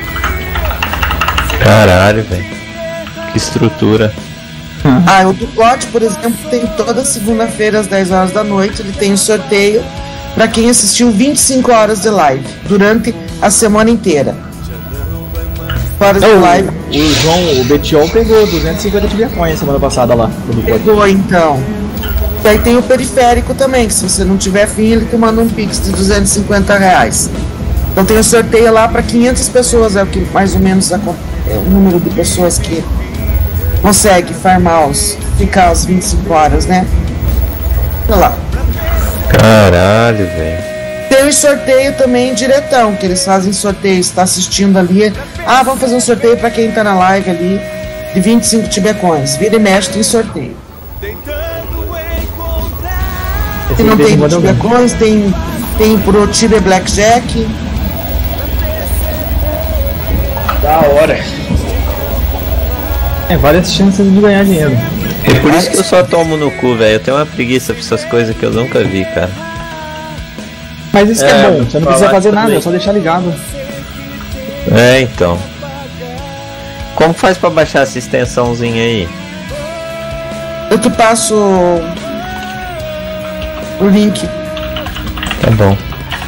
Caralho, velho. Que estrutura. Ah, o Ducote, por exemplo, tem toda segunda-feira às dez horas da noite, ele tem um sorteio para quem assistiu vinte e cinco horas de live durante a semana inteira. Horas oh, de live. O João, o Betiol pegou duzentos e cinquenta tibiacões semana passada lá. Pegou então. Daí tem o periférico também, que se você não tiver fim, ele te manda um Pix de duzentos e cinquenta reais. Então tem o sorteio lá para quinhentas pessoas, é o que mais ou menos é o número de pessoas que consegue farmar os, ficar as vinte e cinco horas, né? Olha lá. Caralho, velho. Tem o sorteio também diretão, que eles fazem sorteio, está assistindo ali. Ah, vamos fazer um sorteio para quem tá na live ali, de vinte e cinco Tibecões. Vira e mexe, tem sorteio. Se não tem Tibecões, tem, tem pro Tibe Blackjack. Da hora. É, várias chances de ganhar dinheiro. É por isso que eu só tomo no cu, velho. Eu tenho uma preguiça pra essas coisas que eu nunca vi, cara. Mas isso que é, é bom, você não precisa fazer nada, é só deixar ligado. É, então. Como faz pra baixar essa extensãozinha aí? Eu te passo o link. Tá bom.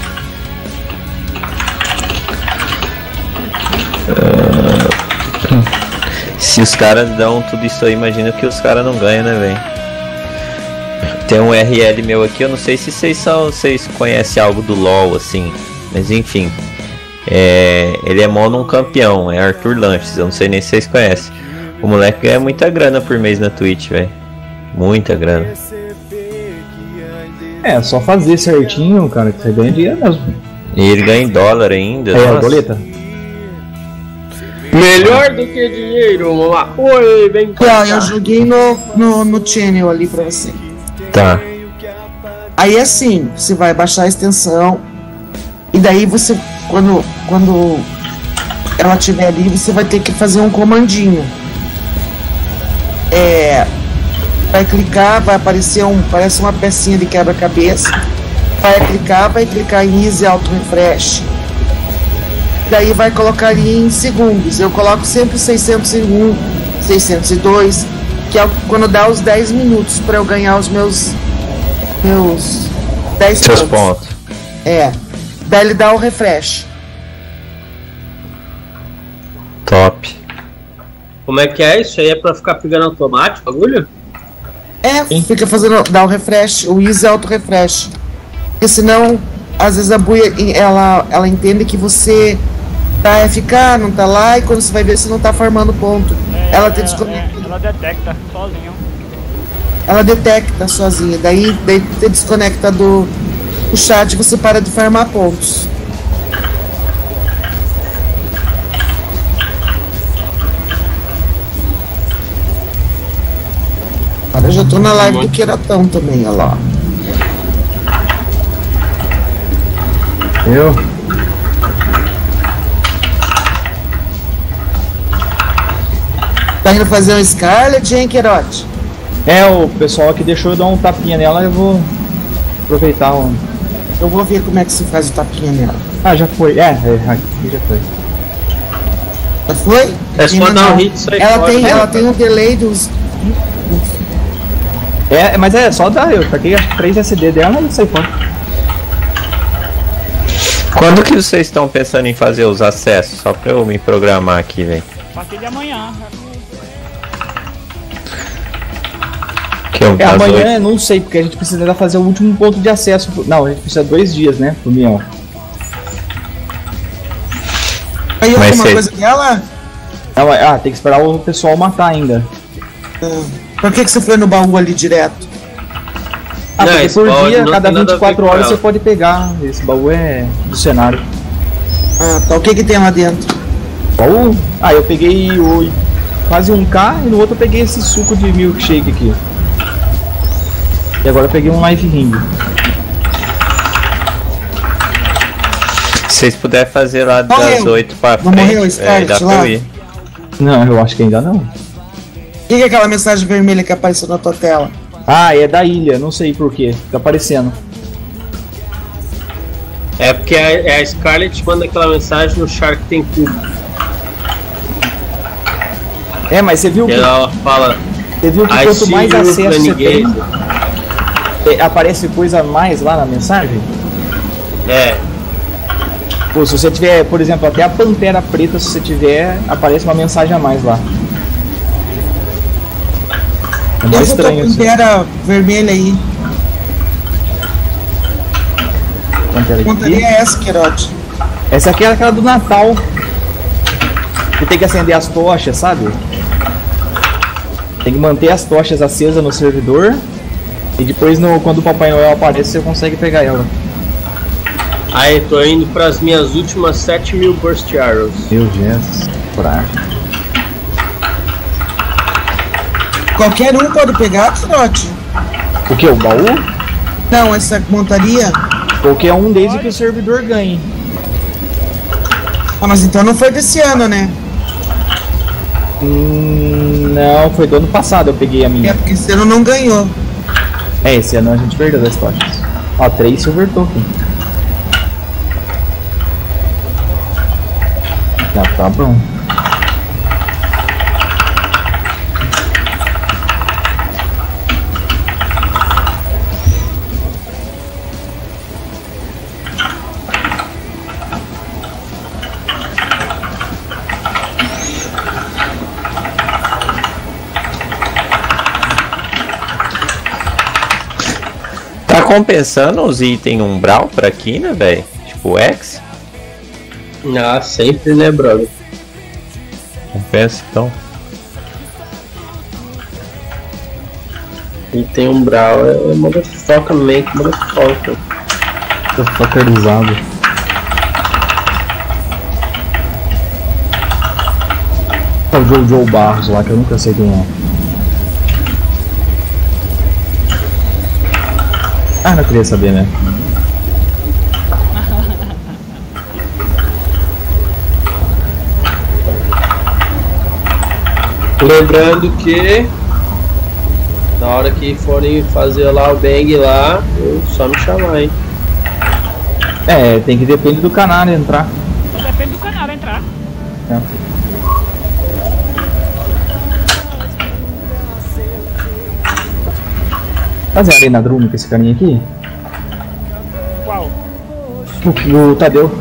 Uh, se os caras dão tudo isso aí, imagina que os caras não ganham, né, velho? Tem um R L meu aqui, eu não sei se vocês são, vocês conhecem algo do LoL, assim. Mas enfim. É, ele é mono um campeão, é Arthur Lanches, eu não sei nem se vocês conhecem. O moleque ganha muita grana por mês na Twitch, velho. Muita grana. É, só fazer certinho, cara, que você ganha dinheiro mesmo. E ele ganha em dólar ainda. É, a boleta. Melhor do que dinheiro, vamos lá. Oi, vem cá. Eu joguei no, no, no channel ali pra você. Tá. Aí assim, você vai baixar a extensão. E daí você, quando, quando ela estiver ali, você vai ter que fazer um comandinho. É, vai clicar, vai aparecer um, parece uma pecinha de quebra-cabeça. Vai clicar, vai clicar em Easy Auto Refresh. Daí vai colocar ali em segundos. Eu coloco sempre seiscentos e um, seiscentos e dois, que é quando dá os dez minutos para eu ganhar os meus meus dez pontos. pontos. É. Daí ele dá o refresh. Top. Como é que é? Isso aí é pra ficar pegando automático, bagulho? É, fica fazendo, dá o refresh, o Easy Auto Refresh. Porque senão, às vezes a buia, ela, ela entende que você tá F K, não tá lá, e quando você vai ver, você não tá farmando ponto. É, ela te é, desconecta. é, ela detecta sozinho. Ela detecta sozinha, daí, daí te desconecta do, do chat e você para de farmar pontos. Agora eu já tô na live do Queiratão também, olha lá. Eu? Tá indo fazer um Scarlet, hein, Queirote? É, o pessoal aqui deixou eu dar um tapinha nela, eu vou aproveitar um... Eu vou ver como é que se faz o tapinha nela. Ah, já foi, é, é aqui já foi. Já foi? É só dar um hit, isso aí. Ela tem, ela tem um delay dos... É, mas é só dar, eu taquei as três S D dela e não sei quanto. Quando que vocês estão pensando em fazer os acessos? Só pra eu me programar aqui, velho. A partir de amanhã. Que é, é amanhã eu não sei, porque a gente precisa ainda fazer o último ponto de acesso. Não, a gente precisa de dois dias, né, pro Mion. Aí alguma coisa dela? Não, ah, tem que esperar o pessoal matar ainda. Ah, por que, que você foi no baú ali direto? Ah, não, porque por dia, cada vinte e quatro horas você pode pegar. Esse baú é do cenário. Ah, tá. O que que tem lá dentro? Baú? Ah, eu peguei o quase um K e no outro eu peguei esse suco de milkshake aqui. E agora eu peguei um life ring. Se vocês puderem fazer lá das morreu. oito pra não frente, morreu, é, dá pra eu ir. Não, eu acho que ainda não. O que, que é aquela mensagem vermelha que apareceu na tua tela? Ah, é da ilha, não sei porquê, tá aparecendo. É porque a, a Scarlet manda aquela mensagem no Shark tem cubo. É, mas você viu que... Ela fala... Você viu que I quanto mais see you, acesso você tem, renegade. é, aparece coisa a mais lá na mensagem? É. Pô, se você tiver, por exemplo, até a Pantera Preta, se você tiver, aparece uma mensagem a mais lá. É mais estranho assim. Pantera vermelha aí. Pantera Pantera é essa, Queiroz? Essa aqui é aquela do Natal. Que tem que acender as tochas, sabe? Tem que manter as tochas acesas no servidor. E depois, no, quando o Papai Noel aparece, você consegue pegar ela. Aí, tô indo pras minhas últimas sete mil Burst Arrows. Meu Deus, pra... Qualquer um pode pegar, Trote? O que? O baú? Não, essa montaria? Qualquer um desde que o servidor ganhe. Ah, mas então não foi desse ano, né? Hum, não, foi do ano passado eu peguei a minha. É, porque esse ano não ganhou. É, esse ano a gente perdeu das tochas. Ó, três Silver Token. Já tá bom. Tá compensando os itens umbral pra aqui, né, velho? Tipo X? Ah, sempre, né, brother? Compensa, então. Item umbral é motherfucker, make motherfucker. Motherfuckerizado. É o Jojo Barros lá, que eu nunca sei quem é. Ah, não queria saber, né? Lembrando que na hora que forem fazer lá o bang lá, é só me chamar, hein? É, tem que depender do canal entrar. Só depende do canal entrar. É. Fazer a arena Drum com esse carinha aqui? Qual? O, o Tadeu.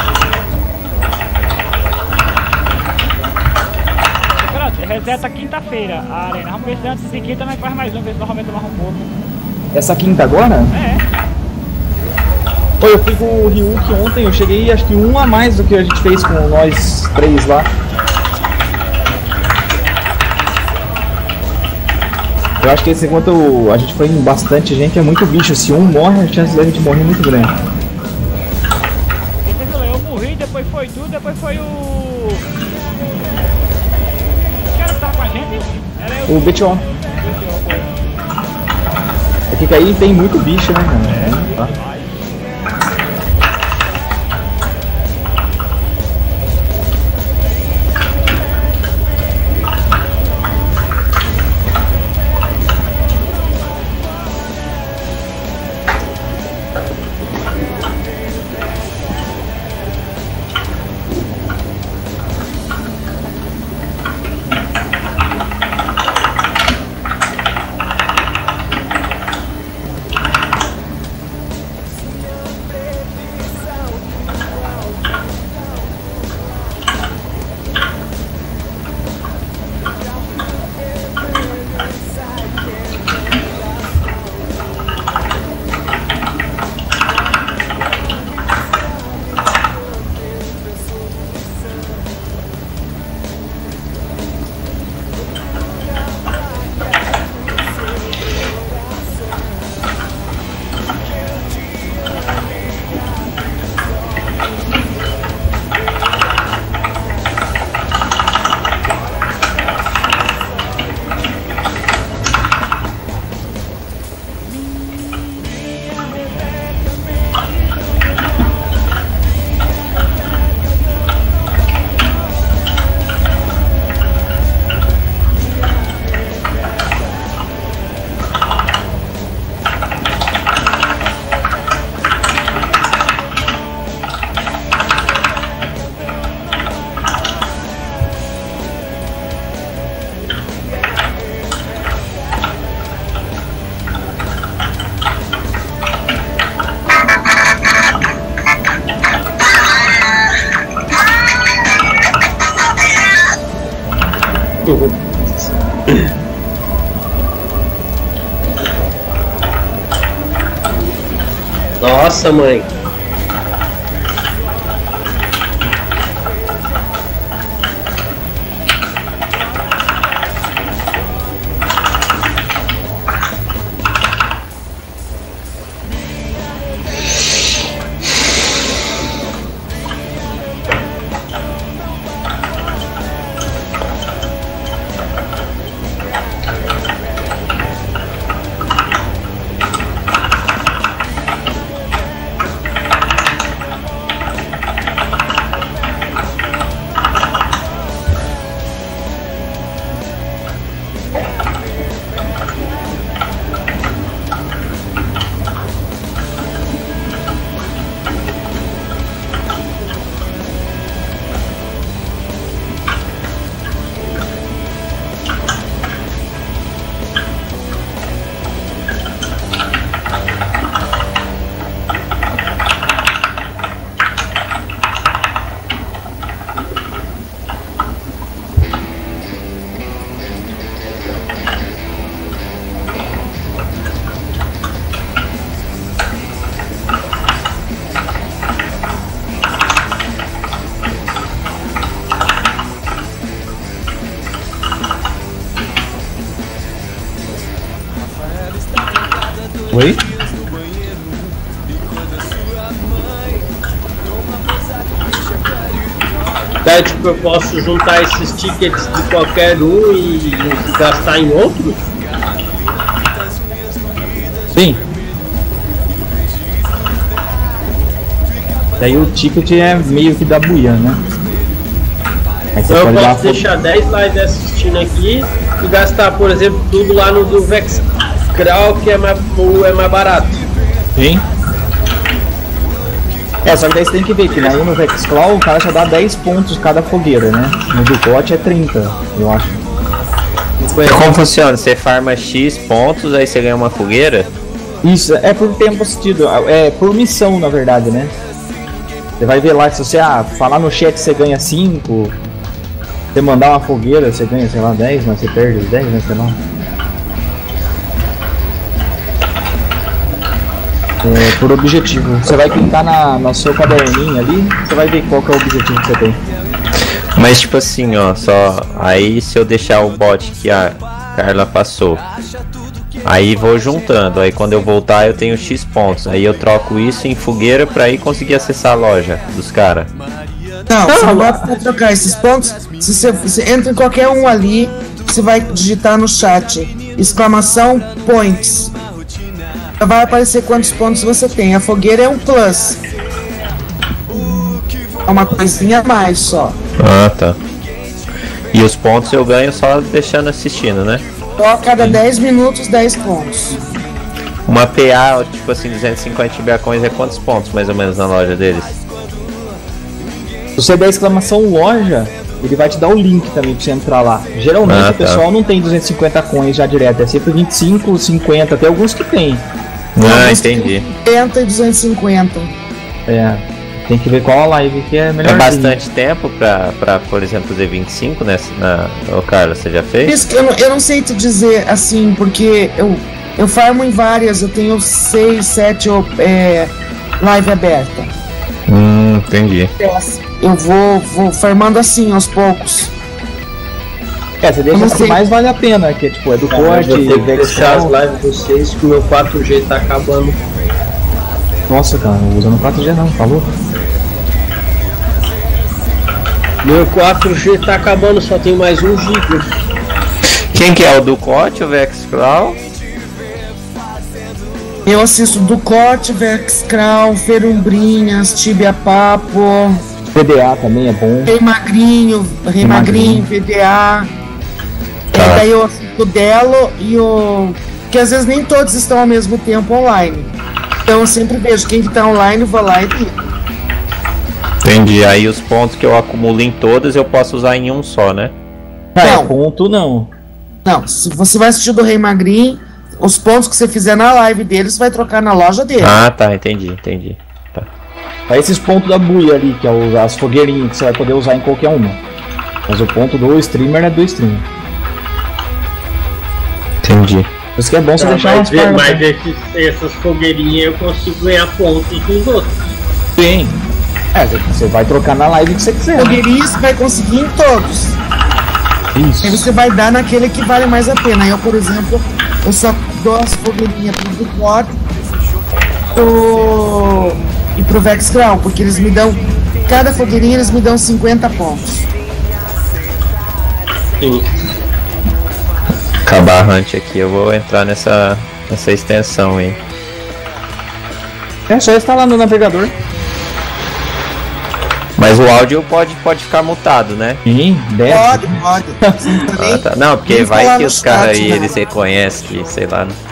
Pronto, reseta quinta-feira a arena. Vamos ver se antes de quinta nós faz mais um, ver se normalmente mais um pouco. Essa quinta agora? É. Pô, eu fui com o Ryuk ontem, eu cheguei acho que um a mais do que a gente fez com nós três lá. Eu acho que esse, enquanto a gente foi em bastante gente, é muito bicho. Se um morre, a chance da gente morrer é muito grande. Eu morri, depois foi tu, depois foi o... O cara que tava com a gente? Era eu. O Betion. É que aí tem muito bicho, né, mano? É, tá. Nossa, mãe. Oi? É, tipo, eu posso juntar esses tickets de qualquer um e gastar em outros? Sim. Daí o ticket é meio que da buia, né? Aí você Então eu pode posso dar deixar dez lives assistindo aqui e gastar, por exemplo, tudo lá no do Vexcrawl, que é mais, é mais barato. Sim. É, só que daí você tem que ver que aí no Vexclaw o cara já dá dez pontos cada fogueira, né? No Ducote é trinta, eu acho. Como funciona? Você farma X pontos, aí você ganha uma fogueira? Isso, é por tempo assistido, é por missão na verdade, né? Você vai ver lá que se você ah, falar no chat você ganha cinco, você mandar uma fogueira você ganha, sei lá, dez, mas você perde os dez, né? Sei lá. É, por objetivo. Você vai clicar na, no seu caderninho ali, você vai ver qual que é o objetivo que você tem. Mas tipo assim, ó, só aí se eu deixar o bot que a Carla passou, aí vou juntando, aí quando eu voltar eu tenho X pontos, aí eu troco isso em fogueira pra ir conseguir acessar a loja dos caras. Não, você não vai pra trocar esses pontos. Se você, você entra em qualquer um ali, você vai digitar no chat exclamação points. Vai aparecer quantos pontos você tem. A fogueira é um plus. É uma coisinha a mais só. Ah, tá. E os pontos eu ganho só deixando assistindo, né? Só a cada dez minutos, dez pontos. Uma P A, tipo assim, duzentos e cinquenta Tibiacões é quantos pontos mais ou menos na loja deles? Se você der exclamação loja, ele vai te dar o link também pra você entrar lá. Geralmente ah, o pessoal tá. não tem duzentos e cinquenta coins já direto, é sempre vinte e cinco, cinquenta, tem alguns que tem. Ah, alguns entendi. cinquenta e duzentos e cinquenta. É, tem que ver qual a live que é melhor. É bastante tempo pra, pra, por exemplo, fazer vinte e cinco nessa, na... Ô, Carlos, você já fez? Isso, eu, não, eu não sei te dizer assim, porque eu, eu farmo em várias, eu tenho seis, sete é, live aberta. Hum, entendi. Eu vou, vou farmando assim, aos poucos. É, você deixa que mais vale a pena, que é tipo, é do corte, deixar as lives de vocês que o meu quatro G tá acabando. Nossa, cara, não usa no quatro G não, falou? Meu quatro G tá acabando, só tem mais um giga. Quem que é o Ducote, o Vexcrawl? Eu assisto Ducote, Vexcrawl, Ferumbrinhas, Tibia Papo. V D A também é bom. Rei Magrinho, Rei Magrinho, V D A. Tá. É, daí eu assisto o Delo e o... que às vezes nem todos estão ao mesmo tempo online. Então eu sempre vejo quem que tá online, vou lá e clico. Entendi, aí os pontos que eu acumulo em todas eu posso usar em um só, né? Não, ponto não. Não, se você vai assistir do Rei Magrinho, os pontos que você fizer na live dele, você vai trocar na loja dele. Ah, tá, entendi, entendi. Tá. Aí esses pontos da buia ali, que é as fogueirinhas que você vai poder usar em qualquer uma. Mas o ponto do streamer é do streamer. Entendi. Por isso que é bom você Tá, deixar mas umas partes. mas esses, essas fogueirinhas eu consigo ganhar pontos dos outros. Sim. É, você vai trocar na live que você quiser. Fogueirinha você vai conseguir em todos. Isso. Aí você vai dar naquele que vale mais a pena. Eu, por exemplo, eu só dou as fogueirinhas pro Ducot pro... e pro Vex Grau, porque eles me dão. Cada fogueirinha eles me dão cinquenta pontos. Sim. Acabar a hunt aqui, eu vou entrar nessa, nessa extensão aí. É só instalar no navegador. Mas o áudio pode, pode ficar mutado, né? Sim, deve. Pode, pode. Ah, tá. Não, porque Vamos vai falar que no os caras chat, aí, né? eles reconhecem que, sei lá. né?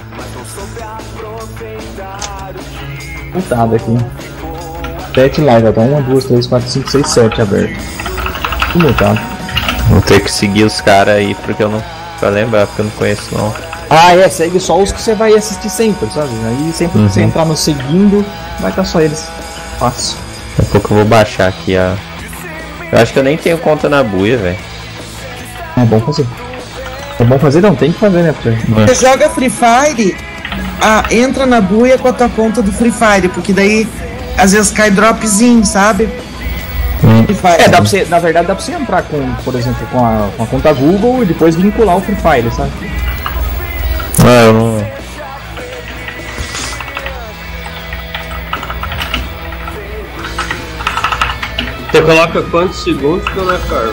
Mutado aqui. sete live, tá? um, dois, três, quatro, cinco, seis, sete aberto. Tudo mutado. Vou ter que seguir os caras aí, porque eu não. Pra lembrar, porque eu não conheço não. Ah, é, segue só os que você vai assistir sempre, sabe? Aí sempre Uhum. que você entrar no seguindo, vai estar só eles. Fácil. Daqui a pouco eu vou baixar aqui a. Eu acho que eu nem tenho conta na buia, velho. É bom fazer. É bom fazer, não, tem que fazer, né? Porque... Você joga Free Fire, ah, entra na buia com a tua conta do Free Fire, porque daí às vezes cai dropzinho, sabe? Hum. Free Fire. É, dá pra você, na verdade dá pra você entrar com, por exemplo, com a, com a conta Google e depois vincular o Free Fire, sabe? Ah, eu não. Você coloca quantos segundos que eu não é caro?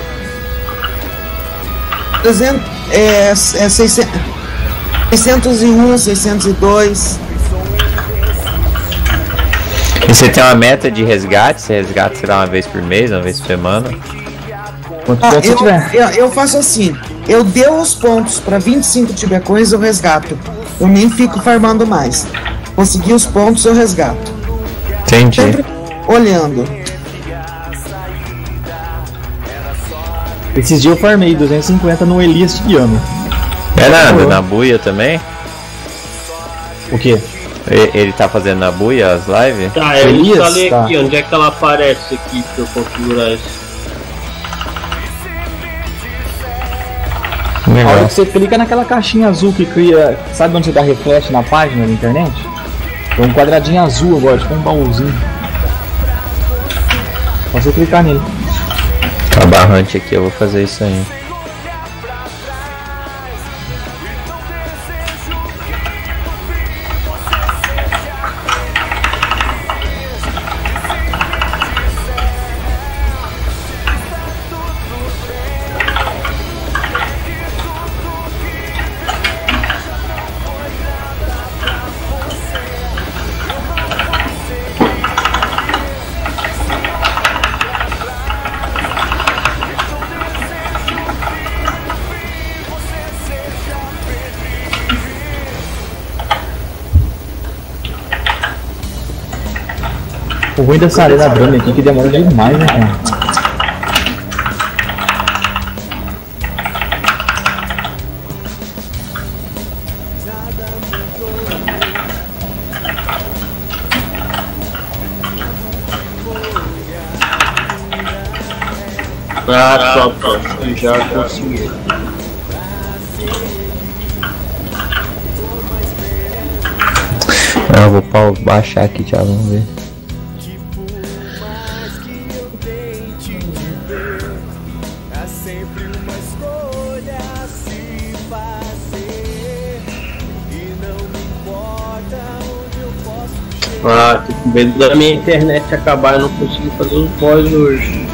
trezentos, é, é seiscentos, seiscentos e um, seiscentos e dois. E você tem uma meta de resgate? Você resgata, sei lá, uma vez por mês, uma vez por semana? Quantos Ah, pontos você eu, tiver? eu, eu faço assim, eu deu os pontos para vinte e cinco tibecões, eu resgato. Eu nem fico farmando mais. Consegui os pontos, eu resgato. Entendi. Sempre olhando. Esses dias eu farmei duzentos e cinquenta no Elias Tibiano. É nada, na buia também? O quê? E- Ele tá fazendo na buia as lives? Tá, eu Elias, instalei tá. aqui, onde é que ela aparece aqui pra eu configurar isso? A hora Legal. que você clica naquela caixinha azul que cria. Sabe onde você dá refresh na página da internet? Tem um quadradinho azul agora, tipo um baúzinho. Só você clicar nele. Acabar a hunt aqui, eu vou fazer isso aí. O ruim dessa arena Brame aqui é que demora demais, né, cara? Ah, top, top. Já consegui. Ah, eu vou pa- baixar aqui já, vamos ver. Ah, tô com medo da minha internet acabar e não conseguir fazer os boys hoje.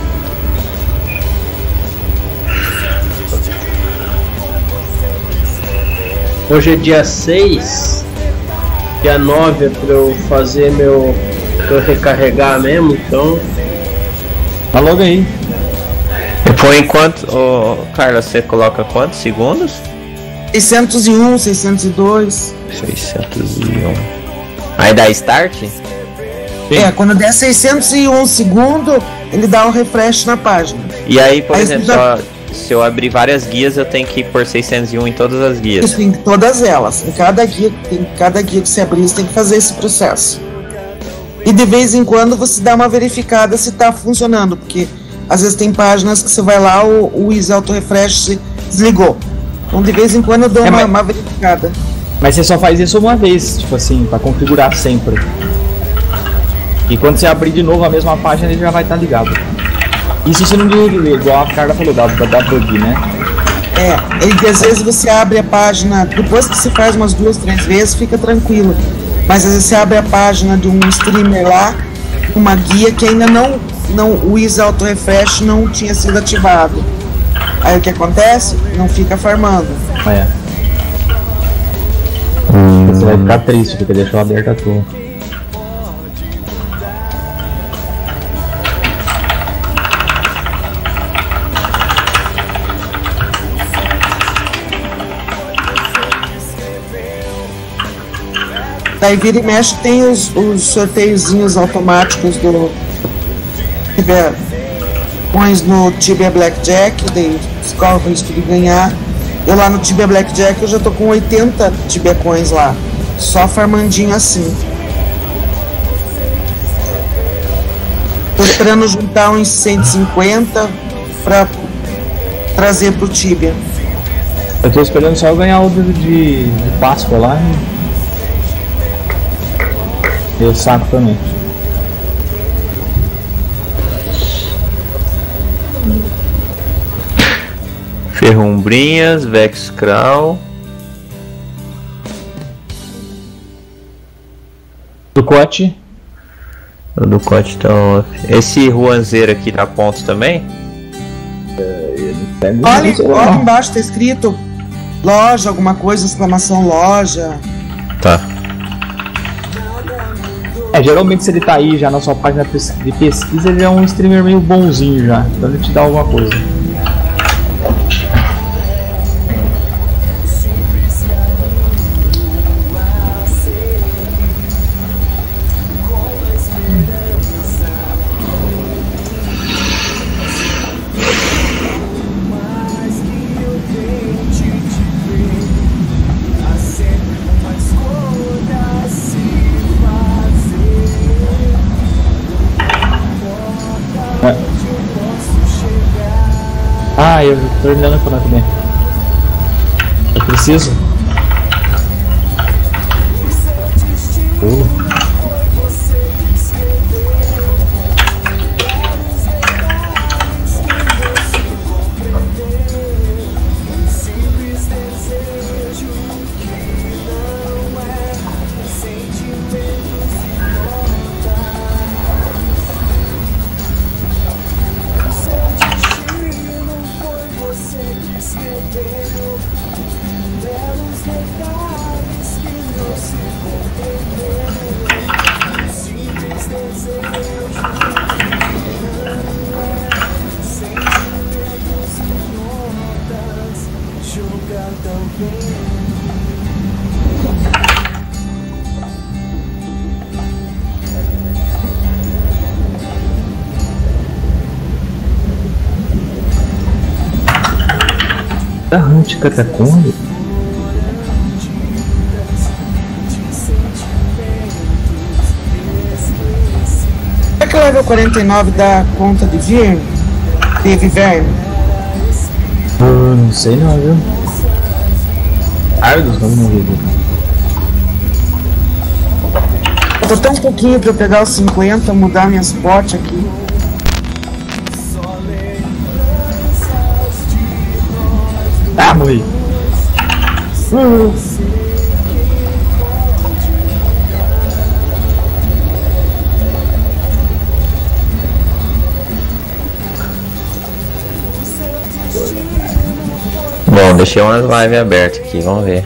Hoje é dia seis, dia nove é pra eu fazer meu. pra eu recarregar mesmo, então. Tá logo aí. Por enquanto, ô, Carlos, você coloca quantos segundos? seiscentos e um, seiscentos e dois. seiscentos e um. Aí dá start? É, quando der seiscentos e um segundo, ele dá um refresh na página. E aí, por Aí exemplo, você dá- só, se eu abrir várias guias, eu tenho que pôr seiscentos e um em todas as guias. Isso, em todas elas. Em cada guia, em cada guia que você abrir, você tem que fazer esse processo. E de vez em quando você dá uma verificada se tá funcionando, porque às vezes tem páginas que você vai lá, o, o Easy Auto Refresh se desligou. Então de vez em quando eu dou É, uma, mas- uma verificada. Mas você só faz isso uma vez, tipo assim, pra configurar sempre. E quando você abrir de novo a mesma página, ele já vai estar ligado. Isso se não desliga, igual a Carla falou, da W né? É, ele, às vezes você abre a página, depois que você faz umas duas, três vezes, fica tranquilo. Mas às vezes você abre a página de um streamer lá, uma guia que ainda não, não o Easy Auto Refresh não tinha sido ativado. Aí o que acontece? Não fica farmando. É. Hum. Você vai ficar triste porque deixou aberta a tua. Daí vira e mexe tem os, os sorteiozinhos automáticos do Tibia, pões no Tibia Blackjack, daí corre o risco de ganhar. Eu lá no Tibia Blackjack eu já tô com oitenta Tibia Coins lá, só farmandinho assim. Tô esperando juntar uns cento e cinquenta pra trazer pro Tibia. Eu tô esperando só eu ganhar o de, de, de Páscoa lá e... Eu saco também. Ferrumbrinhas, Vex Kral. Ducote. O Ducote tá off. Esse Ruanzeiro aqui dá pontos também? Olha, olha embaixo, tá escrito loja, alguma coisa, exclamação loja. Tá. É, geralmente se ele tá aí já na sua página de pesquisa, ele é um streamer meio bonzinho já, então ele te dá alguma coisa. Ah, eu tô terminando pra comer. Eu preciso. Uh. Da Hunt Catacomb? Será que o level quarenta e nove dá conta de Vir? De Viverno? Uh, não sei não, viu? Ardos, vamos não ver. Falta um pouquinho pra eu pegar os cinquenta, mudar minhas potes aqui. Ah, morri. Uh. Bom, deixei umas lives abertas aqui, vamos ver.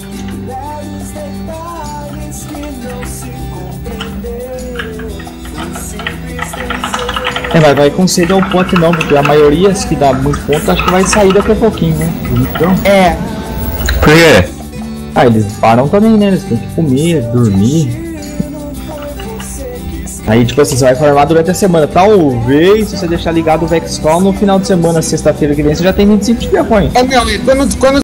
É, mas vai conceder ao pote não, porque a maioria que dá muito ponto acho que vai sair daqui a pouquinho, né? Então, é. Por quê? Ah, eles param também, né? Eles têm que comer, dormir. Aí, tipo assim, você vai farmar durante a semana. Talvez, se você deixar ligado o Vexcall no final de semana, sexta-feira que vem, você já tem vinte e cinco de Bitcoin. É, não, quando, quando